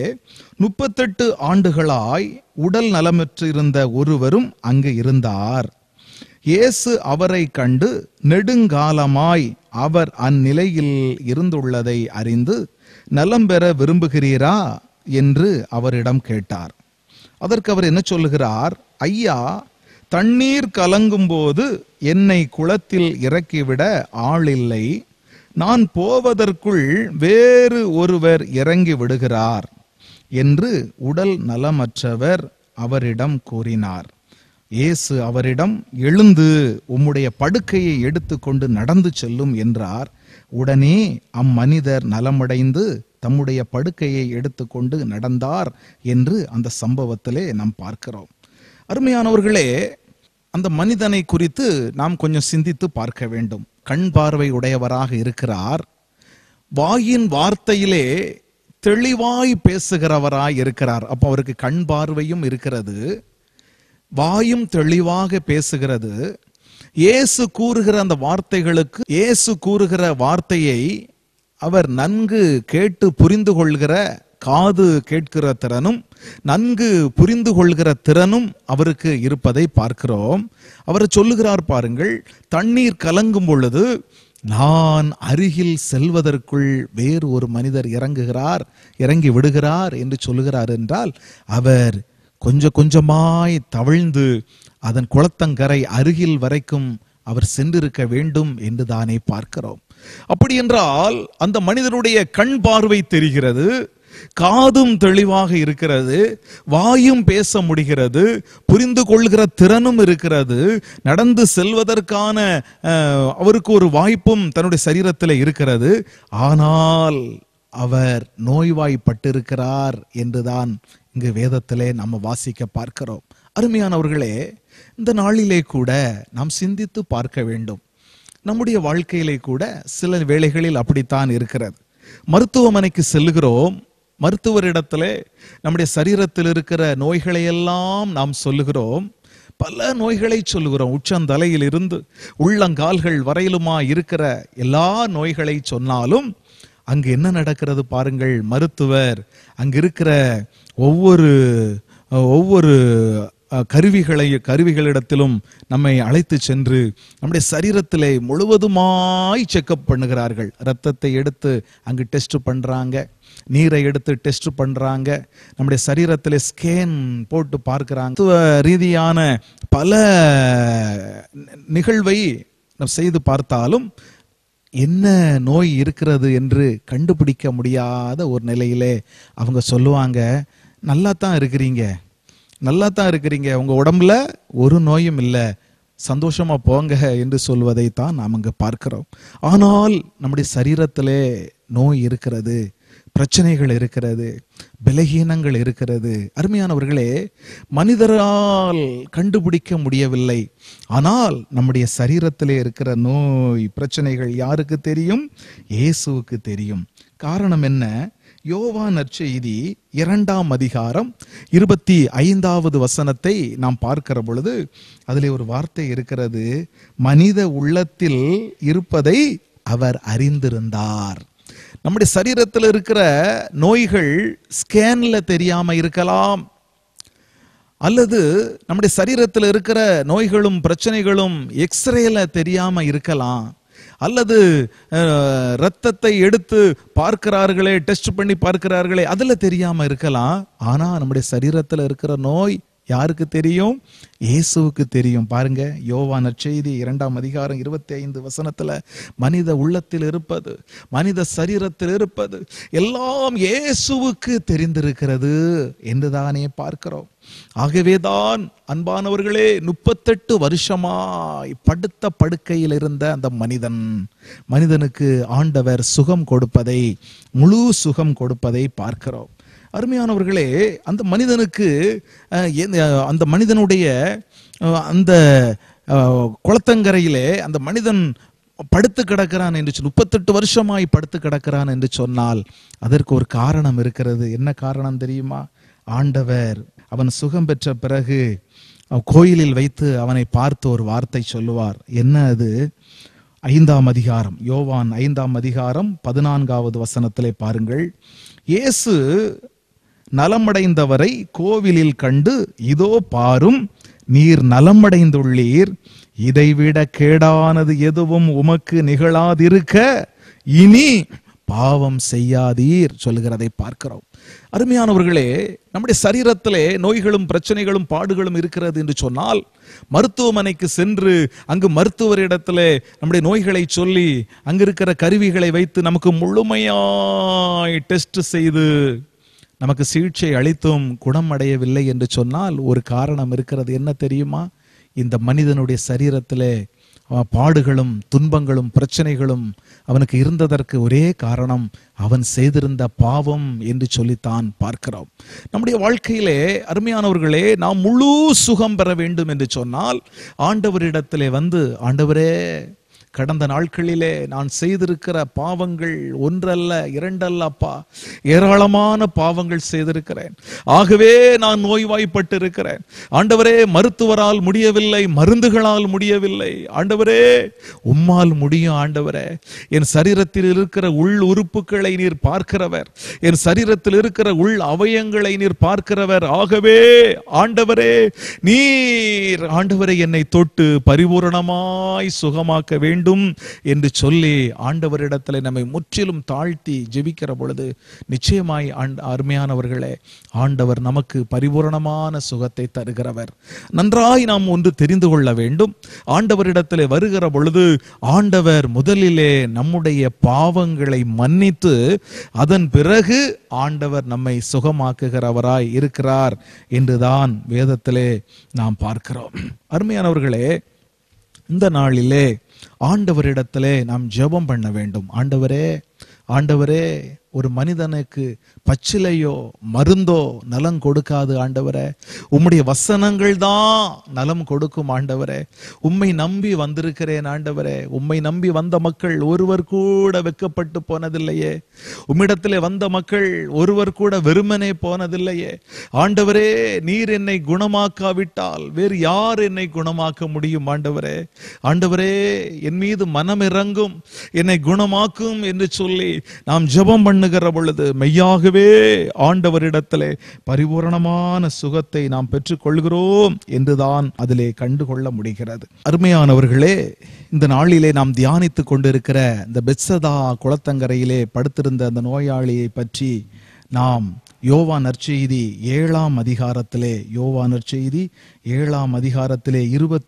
38 ஆண்டுகளாய் உடல் நலமற்று இருந்த ஒருவரும் அங்கு இருந்தார். இயேசு அவரை கண்டு நெடுங்காலமாய் அவர் அந்நிலையில் இருந்துள்ளதை அறிந்து, நலம் பெற விரும்புகிறீரா என்று அவரிடம் கேட்டார். அதற்கு அவர் என்ன சொல்லுகிறார்? ஐயா, தண்ணீர் கலங்கும் போது என்னை குளத்தில் இறக்கிவிட ஆளில்லை, நான் போவதற்குள் வேறு ஒருவர் இறங்கி விடுகிறார் என்று உடல் நலமற்றவர் அவரிடம் கூறினார். இயேசு அவரிடம், எழுந்து உம்முடைய படுக்கையை எடுத்துக்கொண்டு நடந்து செல்லும் என்றார். உடனே அம்மனிதர் நலமடைந்து தம்முடைய படுக்கையை எடுத்துக்கொண்டு நடந்தார் என்று அந்த சம்பவத்திலே நாம் பார்க்கிறோம். அருமையானவர்களே, அந்த மனிதனை குறித்து நாம் கொஞ்சம் சிந்தித்து பார்க்க வேண்டும். கண் பார்வை உடையவராக இருக்கிறார், வாயின் வார்த்தையிலே தெளிவாய் பேசுகிறவராய் இருக்கிறார். அப்போ அவருக்கு கண் பார்வையும் இருக்கிறது, வாயும் தெளிவாக பேசுகிறது. இயேசு கூறுகிற அந்த வார்த்தைகளுக்கு, இயேசு கூறுகிற வார்த்தையை அவர் நன்கு கேட்டு புரிந்து கொள்கிற காது கேட்கிற திறனும் நன்கு புரிந்து கொள்கிற திறனும் அவருக்கு இருப்பதை பார்க்கிறோம். அவர் சொல்லுகிறார் பாருங்கள், தண்ணீர் கலங்கும் பொழுது நான் அருகில் செல்வதற்குள் வேறு ஒரு மனிதர் இறங்கி விடுகிறார் என்று சொல்லுகிறார் என்றால், அவர் கொஞ்சம் கொஞ்சமாய் தவிழ்ந்து அதன் குளத்தங்கரை அருகில் வரைக்கும் அவர் சென்றிருக்க வேண்டும் என்று தானே பார்க்கிறோம். அப்படி என்றால் அந்த மனிதனுடைய கண் பார்வை தெரிகிறது, காதும் தெளிவாக இருக்கிறது, வாயும் பேச முடிகிறது, புரிந்து கொள்கிற திறனும் இருக்கிறது, நடந்து செல்வதற்கான அவருக்கு ஒரு வாய்ப்பும் தன்னுடைய சரீரத்தில் இருக்கிறது. ஆனால் அவர் நோய்வாய்ப்பட்டிருக்கிறார் என்றுதான் இங்கு வேதத்திலே நம்ம வாசிக்க பார்க்கிறோம். அருமையானவர்களே, இந்த நாளிலே கூட நாம் சிந்தித்து பார்க்க வேண்டும். நம்முடைய வாழ்க்கையிலே கூட சில வேளைகளில் அப்படித்தான் இருக்கிறது. மருத்துவமனைக்கு செல்லுகிறோம், மருத்துவரிடத்திலே நம்முடைய சரீரத்தில் இருக்கிற நோய்களை எல்லாம் நாம் சொல்லுகிறோம், பல நோய்களை சொல்லுகிறோம். உச்சந்தலையில் இருந்து உள்ளங்கால்கள் வரையிலுமா இருக்கிற எல்லா நோய்களை சொன்னாலும் அங்கு என்ன நடக்கிறது பாருங்கள். மருத்துவர் அங்கு இருக்கிற ஒவ்வொரு கருவிகளிடத்திலும் நம்மை அழைத்து சென்று நம்முடைய சரீரத்திலே முழுவதுமாய் செக்கப் பண்ணுகிறார்கள். இரத்தத்தை எடுத்து அங்கு டெஸ்ட் பண்றாங்க, நீரை எடுத்து டெஸ்ட் பண்றாங்க, நம்முடைய சரீரத்திலே ஸ்கேன் போட்டு பார்க்கிறாங்க. ரீதியான பல நிகழ்வை செய்து பார்த்தாலும் என்ன நோய் இருக்கிறது என்று கண்டுபிடிக்க முடியாத ஒரு நிலையிலே அவங்க சொல்லுவாங்க, நல்லா தான் இருக்கிறீங்க, உங்க உடம்புல ஒரு நோயும் இல்லை, சந்தோஷமா போங்க என்று சொல்வதைத்தான் நாம் அங்க பார்க்கிறோம். ஆனால் நம்முடைய சரீரத்திலே நோய் இருக்கிறது, பிரச்சனைகள் இருக்கிறது, பலகீனங்கள் இருக்கிறது. அருமையானவர்களே, மனிதரால் கண்டுபிடிக்க முடியவில்லை. ஆனால் நம்முடைய சரீரத்திலே இருக்கிற நோய் பிரச்சனைகள் யாருக்கு தெரியும்? இயேசுவுக்கு தெரியும். காரணம் என்ன? யோவான் நற்செய்தி 2ஆம் அதிகாரம் 25வது வசனத்தை நாம் பார்க்கிற பொழுது அதிலே ஒரு வார்த்தை இருக்கிறது, மனித உள்ளத்தில் இருப்பதை அவர் அறிந்திருந்தார். நம்முடைய சரீரத்தில் இருக்கிற நோய்கள் ஸ்கேன்ல தெரியாம இருக்கலாம், அல்லது நம்முடைய சரீரத்தில் இருக்கிற நோய்களும் பிரச்சனைகளும் எக்ஸ்ரேல தெரியாம இருக்கலாம், அல்லது இரத்தத்தை எடுத்து பார்க்கிறார்களே, டெஸ்ட் பண்ணி பார்க்கிறார்களே, அதுல தெரியாம இருக்கலாம். ஆனா நம்முடைய சரீரத்தில் இருக்கிற நோய் யாருக்கு தெரியும்? இயேசுவுக்கு தெரியும். பாருங்க, யோவான் நற்செய்தி 2ஆம் அதிகாரம் 25 வசனத்துல, மனித உள்ளத்தில் இருப்பது, மனித சரீரத்தில் இருப்பது எல்லாம் இயேசுவுக்கு தெரிந்திருக்கிறது என்றுதானே பார்க்கிறோம். ஆகவேதான் அன்பானவர்களே, 38 வருஷமாய் படுத்த படுக்கையில் இருந்த அந்த மனிதனுக்கு ஆண்டவர் சுகம் கொடுப்பதை, முழு சுகம் கொடுப்பதை பார்க்கிறோம். அருமையானவர்களே, அந்த மனிதனுக்கு அந்த மனிதனுடைய அந்த குளத்தங்கரையிலே அந்த மனிதன் படுத்து கிடக்கிறான் என்று 38 வருஷமாய் படுத்து கிடக்கிறான் என்று சொன்னால் அதற்கு ஒரு காரணம் இருக்கிறது. என்ன காரணம் தெரியுமா? ஆண்டவர் அவன் சுகம் பெற்ற பிறகு கோயிலில் வைத்து அவனை பார்த்து ஒரு வார்த்தை சொல்லுவார். என்ன அது? 5ஆம் அதிகாரம், யோவான் 5ஆம் அதிகாரம் 14வது வசனத்திலே பாருங்கள். இயேசு நலமடைந்தவரை கோவிலில் கண்டு, இதோ பாரும், நீர் நலமடைந்துள்ளீர், இதைவிட கேடானது எதுவும் உமக்கு நிகழாதிருக்க இனி பாவம் செய்யாதீர் சொல்லுகிறதை பார்க்கிறோம். அருமையானவர்களே, நம்முடைய சரீரத்திலே நோய்களும் பிரச்சனைகளும் பாடுகளும் இருக்கிறது என்று சொன்னால், மருத்துவமனைக்கு சென்று அங்கு மருத்துவரிடத்திலே நம்முடைய நோய்களை சொல்லி அங்கு இருக்கிற கருவிகளை வைத்து நமக்கு முழுமையாய் டெஸ்ட் செய்து நமக்கு சிகிச்சை அளித்தும் குணமடையவில்லை என்று சொன்னால் ஒரு காரணம் இருக்கிறது. என்ன தெரியுமா? இந்த மனிதனுடைய சரீரத்திலே பாடுகளும் துன்பங்களும் பிரச்சனைகளும் அவனுக்கு இருந்ததற்கு ஒரே காரணம் அவன் செய்திருந்த பாவம் என்று சொல்லித்தான் பார்க்கிறோம். நம்முடைய வாழ்க்கையிலே அருமையானவர்களே, நாம் முழு சுகம் பெற வேண்டும் என்று சொன்னால் ஆண்டவரிடத்திலே வந்து, ஆண்டவரே, கடந்த நாட்களிலே நான் செய்திருக்கிற பாவங்கள் ஒன்றல்ல இரண்டல்ல அப்பா, ஏராளமான பாவங்கள் செய்திருக்கிறேன். ஆகவே நான் நோய்வாய்ப்பட்டு இருக்கிறேன். ஆண்டவரே, மருத்துவரால் முடியவில்லை, மருந்துகளால் முடியவில்லை. ஆண்டவரே, உம்மால் முடியும். ஆண்டவரே, என் சரீரத்தில் இருக்கிற உள் உறுப்புகளை நீர் பார்க்கிறவர், என் சரீரத்தில் இருக்கிற உள் அவயங்களை நீர் பார்க்கிறவர். ஆகவே ஆண்டவரே, நீர் ஆண்டவரை என்னை தொட்டு பரிபூரணமாய் சுகமாக்க வேண்டும் என்று சொல்லி ஆண்டவரிடத்தில் நம்மை முற்றிலும் தாழ்த்தி ஜெபிக்கிற பொழுது நிச்சயமாய் அருமையானவர்களே, ஆண்டவர் நமக்கு பரிபூரணமான சுகத்தை தருகிறவர். நன்றாய் நாம் ஒன்று தெரிந்து கொள்ள வேண்டும். ஆண்டவரிடத்தில் வருகிற பொழுது ஆண்டவர் முதலிலே நம்முடைய பாவங்களை மன்னித்து அதன் பிறகு ஆண்டவர் நம்மை சுகமாக்குகிறவராய் இருக்கிறார் என்றுதான் வேதத்திலே நாம் பார்க்கிறோம். அருமையானவர்களே, இந்த நாளிலே ஆண்டவரிடத்திலே நாம் ஜெபம் பண்ண வேண்டும். ஆண்டவரே, ஆண்டவரே, ஒரு மனிதனுக்கு பச்சிலையோ மருந்தோ நலம் கொடுக்காது ஆண்டவரே, உம்முடைய வசனங்கள் தான் நலம் கொடுக்கும் ஆண்டவரே. உம்மை நம்பி வந்திருக்கிறேன் ஆண்டவரே. உம்மை நம்பி வந்த மக்கள் ஒருவர் கூட வெட்கப்பட்டு போனதில்லையே. உம்மிடத்திலே வந்த மக்கள் ஒருவர் கூட வெறுமனே போனதில்லையே. ஆண்டவரே, நீர் என்னை குணமாக்காவிட்டால் வேறு யார் என்னை குணமாக்க முடியும் ஆண்டவரே. ஆண்டவரே, என் மீது மனம் இறங்கும், என்னை குணமாக்கும் என்று சொல்லி நாம் ஜெபம் பண்ணுகிற பொழுது மெய்யாகவே ஆண்டவரிடத்திலே பரிபூரணமான சுகத்தை நாம் பெற்றுக்கொள்கிறோம் என்றுதான் அதிலே கண்டுகொள்ள முடிகிறது. அருமையானவர்களே, இந்த நாளிலே நாம் தியானித்துக் கொண்டிருக்கிற இந்த பெத்சதா குளத்தங்கரையிலே படுத்திருந்த அந்த நோயாளியை பற்றி நாம் யோவான் நற்செய்தி 7ஆம் அதிகாரத்திலே, யோவான் நற்செய்தி 7ஆம் அதிகாரத்திலே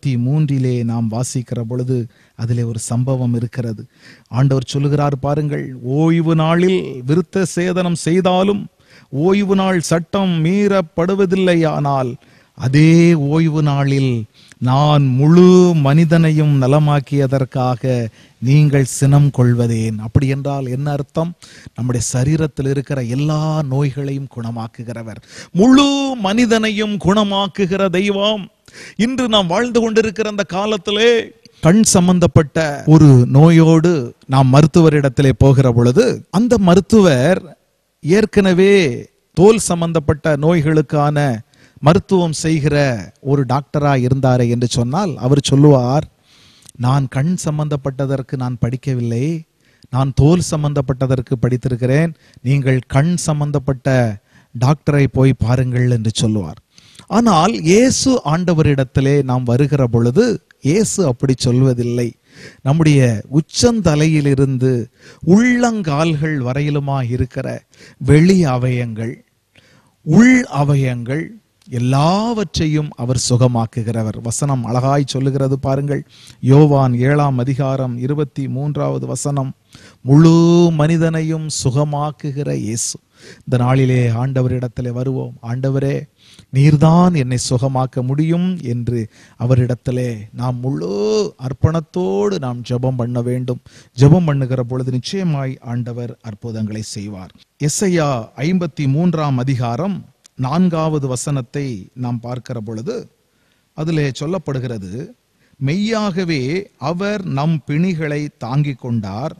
23 நாம் வாசிக்கிற பொழுது அதிலே ஒரு சம்பவம் இருக்கிறது. ஆண்டவர் சொல்லுகிறார் பாருங்கள், ஓய்வு நாளில் விருத்த சேதனம் செய்தாலும் ஓய்வு நாள் சட்டம் மீறப்படுவதில்லையானால் அதே ஓய்வு நாளில் நான் முழு மனிதனையும் நலமாக்கியதற்காக நீங்கள் சினம் கொள்வதேன். அப்படி என்றால் என்ன அர்த்தம்? நம்முடைய சரீரத்தில் இருக்கிற எல்லா நோய்களையும் குணமாக்குகிறவர், முழு மனிதனையும் குணமாக்குகிற தெய்வம். இன்று நாம் வாழ்ந்து கொண்டிருக்கிற அந்த காலத்திலே கண் சம்பந்தப்பட்ட ஒரு நோயோடு நாம் மருத்துவரிடத்திலே போகிற பொழுது அந்த மருத்துவர் ஏற்கனவே தோல் சம்பந்தப்பட்ட நோய்களுக்கான மருத்துவம் செய்கிற ஒரு டாக்டரா இருந்தாரே என்று சொன்னால் அவர் சொல்லுவார், நான் கண் சம்பந்தப்பட்டதற்கு நான் படிக்கவில்லை, நான் தோல் சம்பந்தப்பட்டதற்கு படித்திருக்கிறேன், நீங்கள் கண் சம்பந்தப்பட்ட டாக்டரை போய் பாருங்கள் என்று சொல்லுவார். ஆனால் இயேசு ஆண்டவரிடத்திலே நாம் வருகிற பொழுது இயேசு அப்படி சொல்வதில்லை. நம்முடைய உச்சந்தலையிலிருந்து உள்ளங்கால்கள் வரையிலுமா இருக்கிற வெளி அவயங்கள், உள் அவயங்கள் எல்லாவற்றையும் அவர் சுகமாக்குகிறவர். வசனம் அழகாய் சொல்லுகிறது பாருங்கள். யோவான் 7ஆம் அதிகாரம் 23வது வசனம். முழு மனிதனையும் சுகமாக்குகிற இயேசு. இந்த நாளிலே ஆண்டவரிடத்திலே வருவோம். ஆண்டவரே, நீர்தான் என்னை சுகமாக்க முடியும் என்று அவரிடத்திலே நாம் முழு அர்ப்பணத்தோடு நாம் ஜெபம் பண்ண வேண்டும். ஜெபம் பண்ணுகிற பொழுது நிச்சயமாய் ஆண்டவர் அற்புதங்களை செய்வார். எசையா 53ஆம் அதிகாரம் 4வது வசனத்தை நாம் பார்க்கிற பொழுது அதிலே சொல்லப்படுகிறது, மெய்யாகவே அவர் நம் பிணிகளை தாங்கிக் கொண்டார்,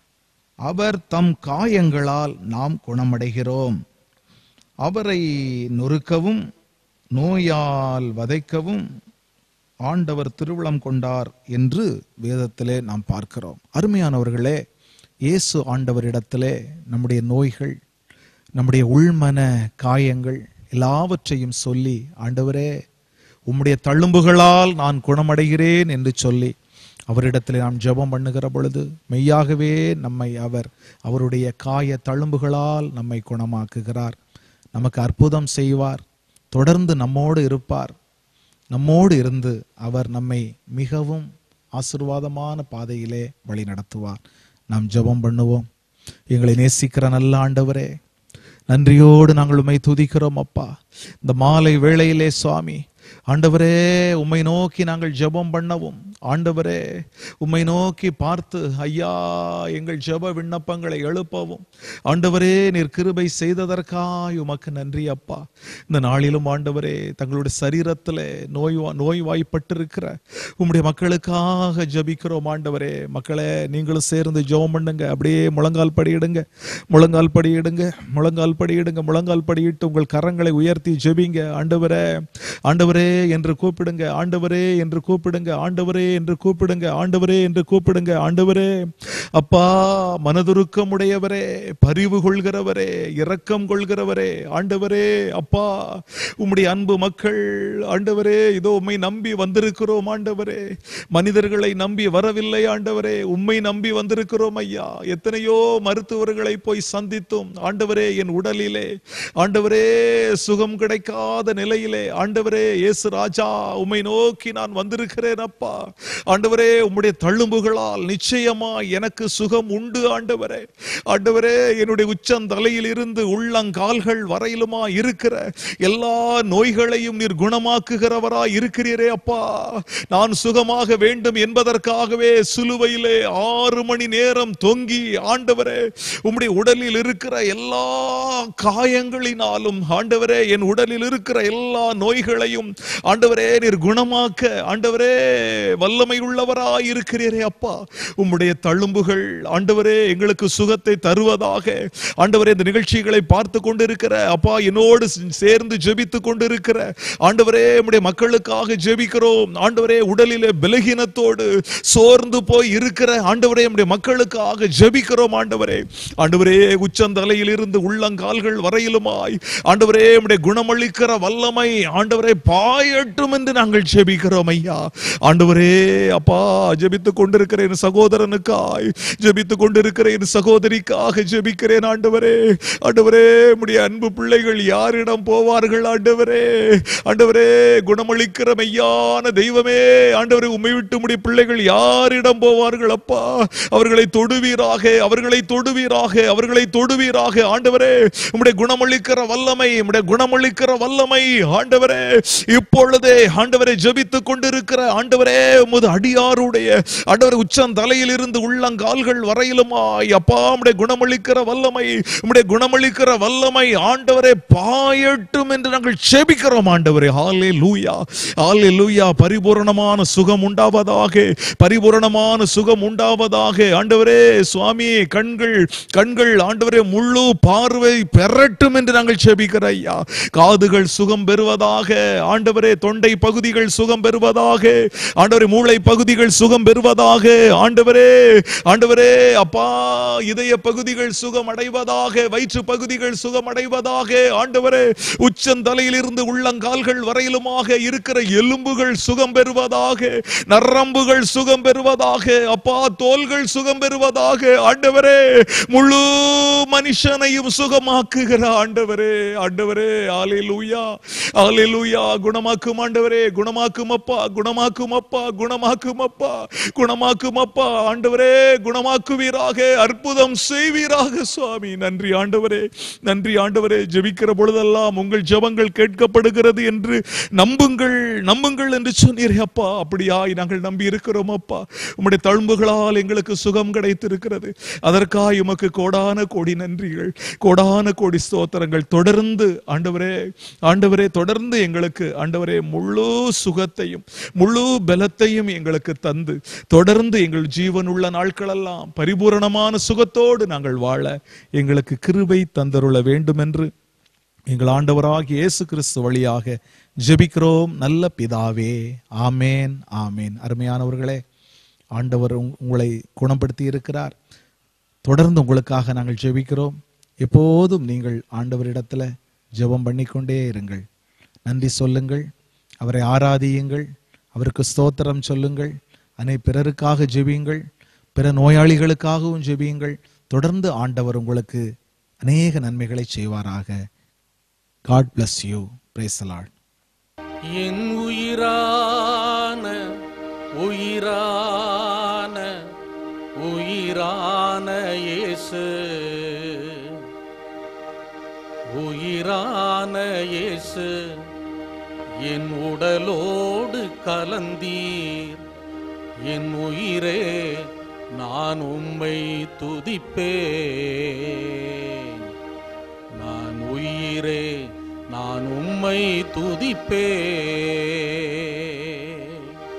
அவர் தம் காயங்களால் நாம் குணமடைகிறோம். அவரை நொறுக்கவும் நோயால் வதைக்கவும் ஆண்டவர் திருவுளம் கொண்டார் என்று வேதத்திலே நாம் பார்க்கிறோம். அருமையானவர்களே, இயேசு ஆண்டவரிடத்திலே நம்முடைய நோய்கள், நம்முடைய உள்மன காயங்கள் எல்லாவற்றையும் சொல்லி, ஆண்டவரே உம்முடைய தழும்புகளால் நான் குணமடைகிறேன் என்று சொல்லி அவரிடத்தில் நாம் ஜெபம் பண்ணுகிற பொழுது மெய்யாகவே நம்மை அவருடைய காய தழும்புகளால் நம்மை குணமாக்குகிறார். நமக்கு அற்புதம் செய்வார். தொடர்ந்து நம்மோடு இருப்பார். நம்மோடு இருந்து அவர் நம்மை மிகவும் ஆசீர்வாதமான பாதையிலே வழி நடத்துவார். நாம் ஜெபம் பண்ணுவோம். எங்களை நேசிக்கிற நல்ல ஆண்டவரே, நன்றியோடு நாங்கள் உம்மை துதிக்கிறோம் அப்பா. இந்த மாலை வேளையிலே சுவாமி ஆண்டவரே, உம்மை நோக்கி நாங்கள் ஜெபம் பண்ணவும், ஆண்டவரே உம்மை நோக்கி பார்த்து ஐயா எங்கள் ஜெப விண்ணப்பங்களை எழுப்பவும் ஆண்டவரே நீர் கிருபை செய்ததற்காய் உமக்கு நன்றி அப்பா. இந்த நாளிலும் ஆண்டவரே தங்களுடைய சரீரத்தில் நோய்வாய்ப்பட்டிருக்கிற உம்முடைய மக்களுக்காக ஜெபிக்கிறோம். ஆண்டவரே, மக்களே நீங்களும் சேர்ந்து ஜெபம் பண்ணுங்க. அப்படியே முழங்கால் படியிடுங்க, முழங்கால் படியிடுங்க, முழங்கால் படியிடுங்க, முழங்கால் படியிட்டு உங்கள் கரங்களை உயர்த்தி ஜெபிங்க. ஆண்டவரே, ஆண்டவரே என்று கூப்பிடுங்க, ஆண்டவரே என்று கூப்பிடுங்க, ஆண்டவரே என்று கூப்பிடுங்க, ஆண்டவரே என்று கூப்பிடுங்க. ஆண்டவரே அப்பா, மனதுருக்கம் உடையவரே, பரிவு கொள்கிறவரே, இரக்கம் கொள்கிறவரே, ஆண்டவரே அப்பா, உம்முடைய அன்பு மக்கள் ஆண்டவரே இதோ உம்மை நம்பி வந்திருக்கிறோம். ஆண்டவரே, மனிதர்களை நம்பி வரவில்லை ஆண்டவரே, உம்மை நம்பி வந்திருக்கிறோம் ஐயா. எத்தனையோ மருத்துவர்களை போய் சந்தித்தும் ஆண்டவரே என் உடலிலே ஆண்டவரே சுகம் கிடைக்காத நிலையிலே ஆண்டவரே இயேசு ராஜா உம்மை நோக்கி நான் வந்திருக்கிறேன் அப்பா. ஆண்டவரே, உம்முடைய தழும்புகளால் நிச்சயமா எனக்கு சுகம் உண்டு ஆண்டவரே. ஆண்டவரே, என்னுடைய உச்சந்தலையில் இருந்து உள்ளங்கால்கள் வரையிலுமா இருக்கிற எல்லா நோய்களையும் நீர் குணமாக்குகிறவராய் இருக்கிறீரே அப்பா. நான் சுகமாக வேண்டும் என்பதற்காகவே சிலுவையிலே 6 மணி நேரம் தொங்கி ஆண்டவரே உம்முடைய உடலில் இருக்கிற எல்லா காயங்களினாலும் ஆண்டவரே என் உடலில் இருக்கிற எல்லா நோய்களையும் ஆண்டவரே நீர் குணமாக்க ஆண்டவரே வல்லமை உள்ளவராய் இருக்கிறீரே அப்பா. உம்முடைய தழும்புகள் ஆண்டவரே எங்களுக்கு சுகத்தை தருவதாக ஆண்டவரே இந்த நிகழ்ச்சிகளை பார்த்து கொண்டிருக்கிற அப்பா, என்னோடு சேர்ந்து ஜெபித்து கொண்டிருக்கிற ஆண்டவரே உம்முடைய மக்களுக்காக ஜெபிக்கிறோம். ஆண்டவரே, உடலிலே பலகீனத்தோடு சோர்ந்து போய் இருக்கிற ஆண்டவரே உம்முடைய மக்களுக்காக ஜெபிக்கிறோம். ஆண்டவரே, ஆண்டவரே உச்சந்தலையில் இருந்து உள்ளங்கால்கள் வரையிலுமாய் ஆண்டவரே உம்முடைய குணமளிக்கிற வல்லமை ஆண்டவரே பாயட்டும் என்று நாங்கள் ஜெபிக்கிறோம் ஐயா. ஆண்டவரே அப்பா, ஜெபித்துக் கொண்டிருக்கிற என் சகோதரனுக்காய், ஜெபித்துக் கொண்டிருக்கிற என் சகோதரிக்காக ஜெபிக்கிறேன் ஆண்டவரே. ஆண்டவரே, உம்முடைய அன்பு பிள்ளைகள் யாரிடம் போவார்கள் ஆண்டவரே? ஆண்டவரே, குணமளிக்கிற மெய்யான தெய்வமே ஆண்டவரே, உம்மை விட்டு உம்முடைய பிள்ளைகள் யாரிடம் போவார்கள் அப்பா? அவர்களை தொடுவீராக, அவர்களை தொடுவீராக, அவர்களை தொடுவீராக ஆண்டவரே. உம்முடைய குணமளிக்கிற வல்லமை, உம்முடைய குணமளிக்கிற வல்லமை ஆண்டவரே இப்பொழுதே ஆண்டவரை ஜெபித்துக் கொண்டிருக்கிற ஆண்டவரே உமது அடியாருடைய ஆண்டவரே உச்சந்தலையில் இருந்து உள்ளங்கால்கள் வரையிலுமாய் அப்பா உம்முடைய குணமளிக்கிற வல்லமை, உம்முடைய குணமளிக்கிற வல்லமை ஆண்டவரே பாயட்டும் என்று நாங்கள் ஜெபிக்கிறோம் ஆண்டவரே. ஹல்லேலூயா, ஹல்லேலூயா. பரிபூரணமான சுகம் உண்டாவதாக, பரிபூரணமான சுகம் உண்டாவதாக ஆண்டவரே. சுவாமி, கண்கள் ஆண்டவரே முழு பார்வை பெறட்டும் என்று நாங்கள் ஜெபிக்கிறோம் ஐயா. காதுகள் சுகம் பெறுவதாக ஆண்டவரே, தொண்டை பகுதிகள் சுகம் பெறுவதாக ஆண்டவரே, மூளை பகுதிகள் சுகம் பெறுவதாக. ஆண்டவரே, ஆண்டவரே அப்பா, இதய பகுதிகள் சுகம் அடைவதாக, வயிற்று பகுதிகள் சுகம் அடைவதாக. ஆண்டவரே, உச்சந்தலையிலிருந்து உள்ளங்கால்கள் வரையிலுமாக இருக்கிற எலும்புகள் சுகம் பெறுவதாக, நரம்புகள் சுகம் பெறுவதாக. அப்பா, தோள்கள் சுகம் பெறுவதாக. ஆண்டவரே, முழு மனுஷனையும் சுகமாக்குகிற ஆண்டவரே, ஆண்டவரே, ஹல்லேலூயா, ஹல்லேலூயா. குணமாக்கும் ஆண்டவரே, குணமாக்கும் அப்பா, குணமாக்கும் அப்பா, குணமாக்கும் அப்பா, குணமாக்கும் அப்பா. ஆண்டவரே, குணமாக்குவீராக, அற்புதம் செய்வீராக சுவாமி. நன்றி ஆண்டவரே, நன்றி ஆண்டவரே. ஜெபிக்கிற பொழுதெல்லாம் உங்கள் ஜெபங்கள் கேட்கப்படுகிறது என்று நம்புங்கள், நம்புங்கள் என்று சொன்னீரே அப்பா. அப்படியாய் நாங்கள் நம்பி இருக்கிறோம் அப்பா. உம்முடைய தழும்புகளால் எங்களுக்கு சுகம் கிடைத்திருக்கிறது. அதற்காக உமக்கு கோடான கோடி நன்றிகள், கோடான கோடி ஸ்தோத்திரங்கள். தொடர்ந்து ஆண்டவரே, ஆண்டவரே, தொடர்ந்து எங்களுக்கு ஆண்டவரே முழு சுகத்தையும் முழு பலத்தையும் எங்களுக்கு தந்து தொடர்ந்து எங்கள் ஜீவனுள்ள நாட்களெல்லாம் பரிபூரணமான சுகத்தோடு நாங்கள் வாழ எங்களுக்கு கிருபை தந்தருள வேண்டும் என்று எங்கள் ஆண்டவராகிய இயேசு கிறிஸ்து வழியாக ஜெபிக்கிறோம் நல்ல பிதாவே. ஆமேன், ஆமேன். அருமையானவர்களே, ஆண்டவர் உங்களை குணப்படுத்தி இருக்கிறார். தொடர்ந்து உங்களுக்காக நாங்கள் ஜெபிக்கிறோம். எப்போதும் நீங்கள் ஆண்டவரிடத்துல ஜெபம் பண்ணிக்கொண்டே இருங்கள். நன்றி சொல்லுங்கள், அவரை ஆராதியுங்கள், அவருக்கு ஸ்தோத்திரம் சொல்லுங்கள், பிறருக்காக ஜெபியுங்கள், பிற நோயாளிகளுக்காகவும் ஜெபியுங்கள். தொடர்ந்து ஆண்டவர் உங்களுக்கு அநேக நன்மைகளை செய்வாராக. God bless you. Praise the Lord. என் உயிரான உயிரான உயிரான இயேசு, உயிரான இயேசு, என் உடலோடு கலந்தீர். என் உயிரே, நான் உம்மை துதிப்பேன். நான் உயிரே, நான் உம்மை துதிப்பேன்.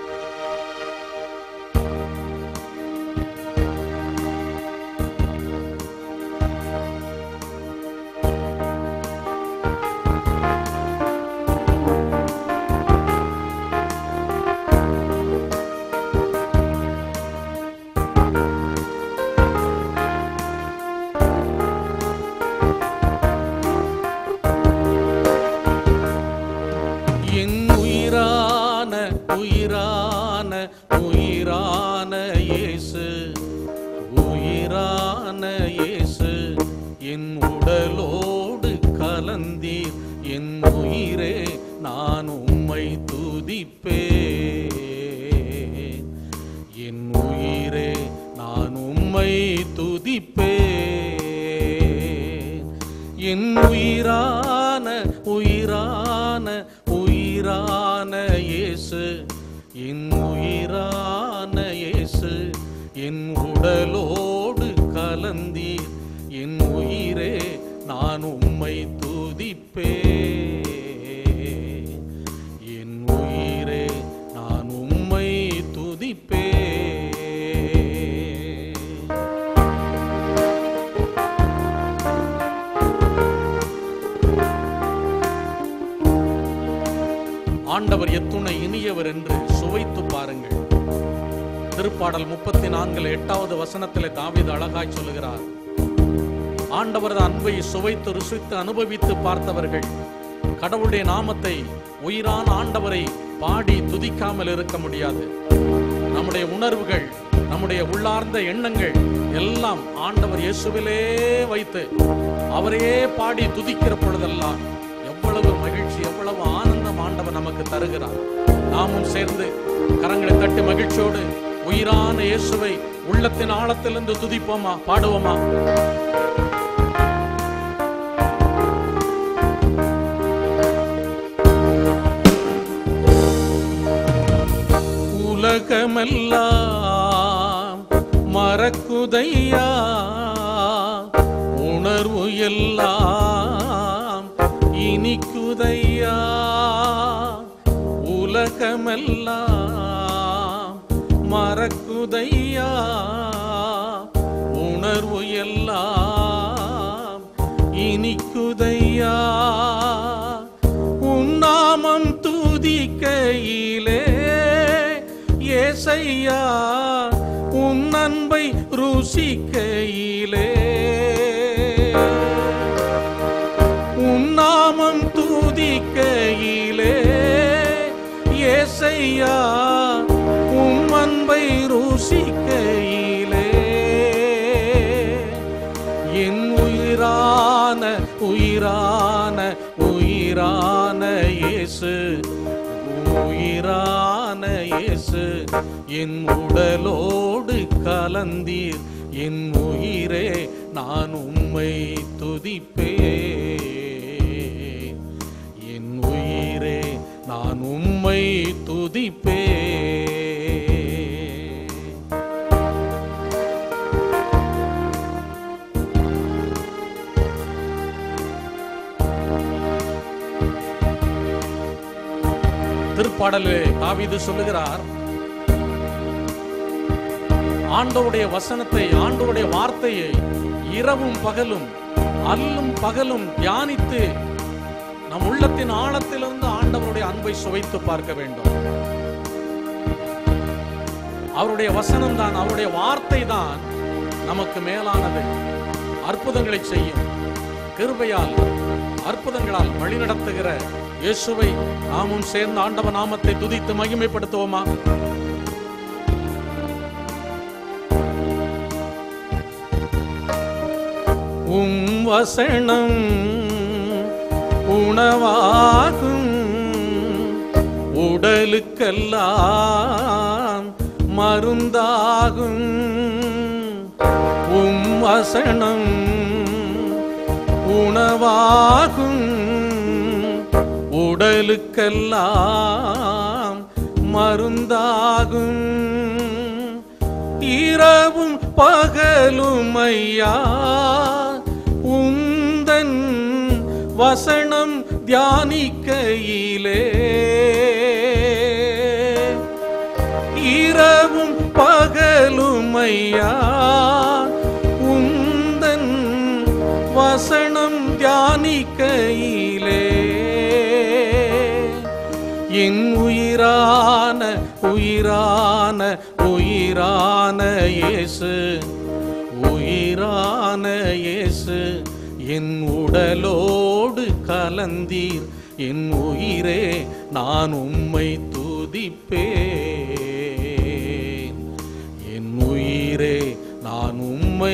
உயிரான உயிரான இயேசு, உயிரான இயேசு, என் உடலோடு கலந்தீர். என் உயிரே, நான் உம்மை துதிப்பேன். என் உயிரே, நான் உம்மை துதிப்பேன். என் உயிரான உயிரான உயிரான இயேசு, என் உயிரான இயேசு, என் உடலோடு கலந்தீர். என் உயிரே, நான் உம்மை துதிப்பேன். என் உயிரே, நான் உம்மை துதிப்பேன். ஆண்டவர் எத்துணை இனியவர் என்று சுவைத்து பாருங்கள். திருப்பாடல் 34:8 வசனத்திலே தாவீது அழகாய் சொல்லுகிறார், ஆண்டவரது அன்பை சுவைத்து ருசித்து அனுபவித்து பார்த்தவர்கள் கடவுளுடைய நாமத்தை, உயிரான ஆண்டவரை பாடி துதிக்காமல் இருக்க முடியாது. நம்முடைய உணர்வுகள், நம்முடைய உள்ளார்ந்த எண்ணங்கள் எல்லாம் ஆண்டவர் இயேசுவிலே வைத்து அவரையே பாடி துதிக்கிற பொழுதெல்லாம் எவ்வளவு மகிழ்ச்சி, எவ்வளவு ஆனந்தம் ஆண்டவர் நமக்கு தருகிறார். நாமும் சேர்ந்து கரங்களை தட்டி மகிழ்ச்சியோடு உயிரான இயேசுவை உள்ளத்தின் ஆழத்திலிருந்து துதிப்போமா, பாடுவோமா? உலகமெல்லாம் மறக்குதையா, உணர்வு எல்லாம் இனிக்குதையா. உலகமெல்லாம் மறக்குதையா, உணர்வு எல்லாம் இனிக்குதையா. உன் நாமம் துதிக்கையிலே ஏசையா உன் அன்பை ருசிக்கையிலே, உன் நாமம் துதிக்கையிலே, ஏசையா உன் அன்பை ருசிக்கையிலே, என் உயிரான உயிரான உயிரான இயேசு, உயிரான இயேசு, என் உடலோடு கலந்தீர், என் உயிரே நான் உம்மை துதிப்பேன், என் உயிரே நான் உம்மை துதிப்பேன். திருப்பாடலே தாவீது சொல்லுகிறார், ஆண்டவருடைய வசனத்தை, ஆண்டவருடைய வார்த்தையை இரவும் பகலும் அல்லும் பகலும் தியானித்து நம் உள்ளத்தின் ஆழத்திலிருந்து ஆண்டவருடைய அன்பை சுவைத்து பார்க்க வேண்டும். அவருடைய வசனம் தான், அவருடைய வார்த்தை தான் நமக்கு மேலானது. அற்புதங்களை செய்யும் கிருபையால், அற்புதங்களால் வழிநடத்துகிற இயேசுவை நாமும் சேர்ந்து ஆண்டவ நாமத்தை துதித்து மகிமைப்படுத்துவோமா? உம் வசனம் உணவாகும், உடலுக்கெல்லாம் மருந்தாகும். உம் வசனம் உணவாகும், உடலுக்கெல்லாம் மருந்தாகும். இரவும் பகலும் ஐயா உந்தன் வசனம் தியானிக்கையிலே, இரவும் பகலும் ஐயா உந்தன் வசனம் தியானிக்கையிலே, என் உயிரான உயிரான உயிரான இயேசு, உயிரான இயேசு, என் உடலோடு கலந்தீர், என் உயிரே நான் உம்மை துதிப்பேன், என் உயிரே நான் உம்மை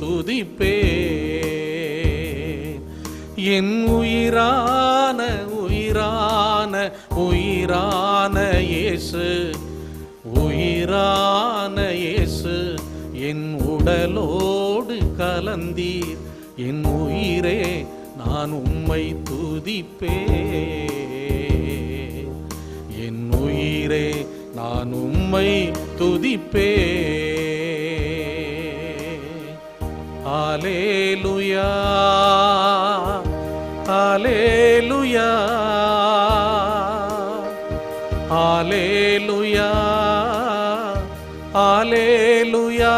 துதிப்பேன், என் உயிரான உயிரான உயிரான இயேசு, உயிரான இயேசு, என் உடலோடு கலந்தீர், என் உயிரே நான் உம்மை துதிப்பேன், என் உயிரே நான் உம்மை துதிப்பேன். ஹல்லேலூயா, ஹல்லேலூயா, ஹல்லேலூயா, ஹல்லேலூயா,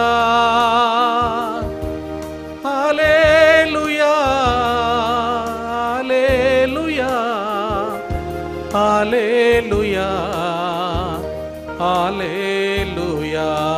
ஹல்லேலூயா, ஹல்லேலூயா, ஹல்லேலூயா, ஹல்லேலூயா.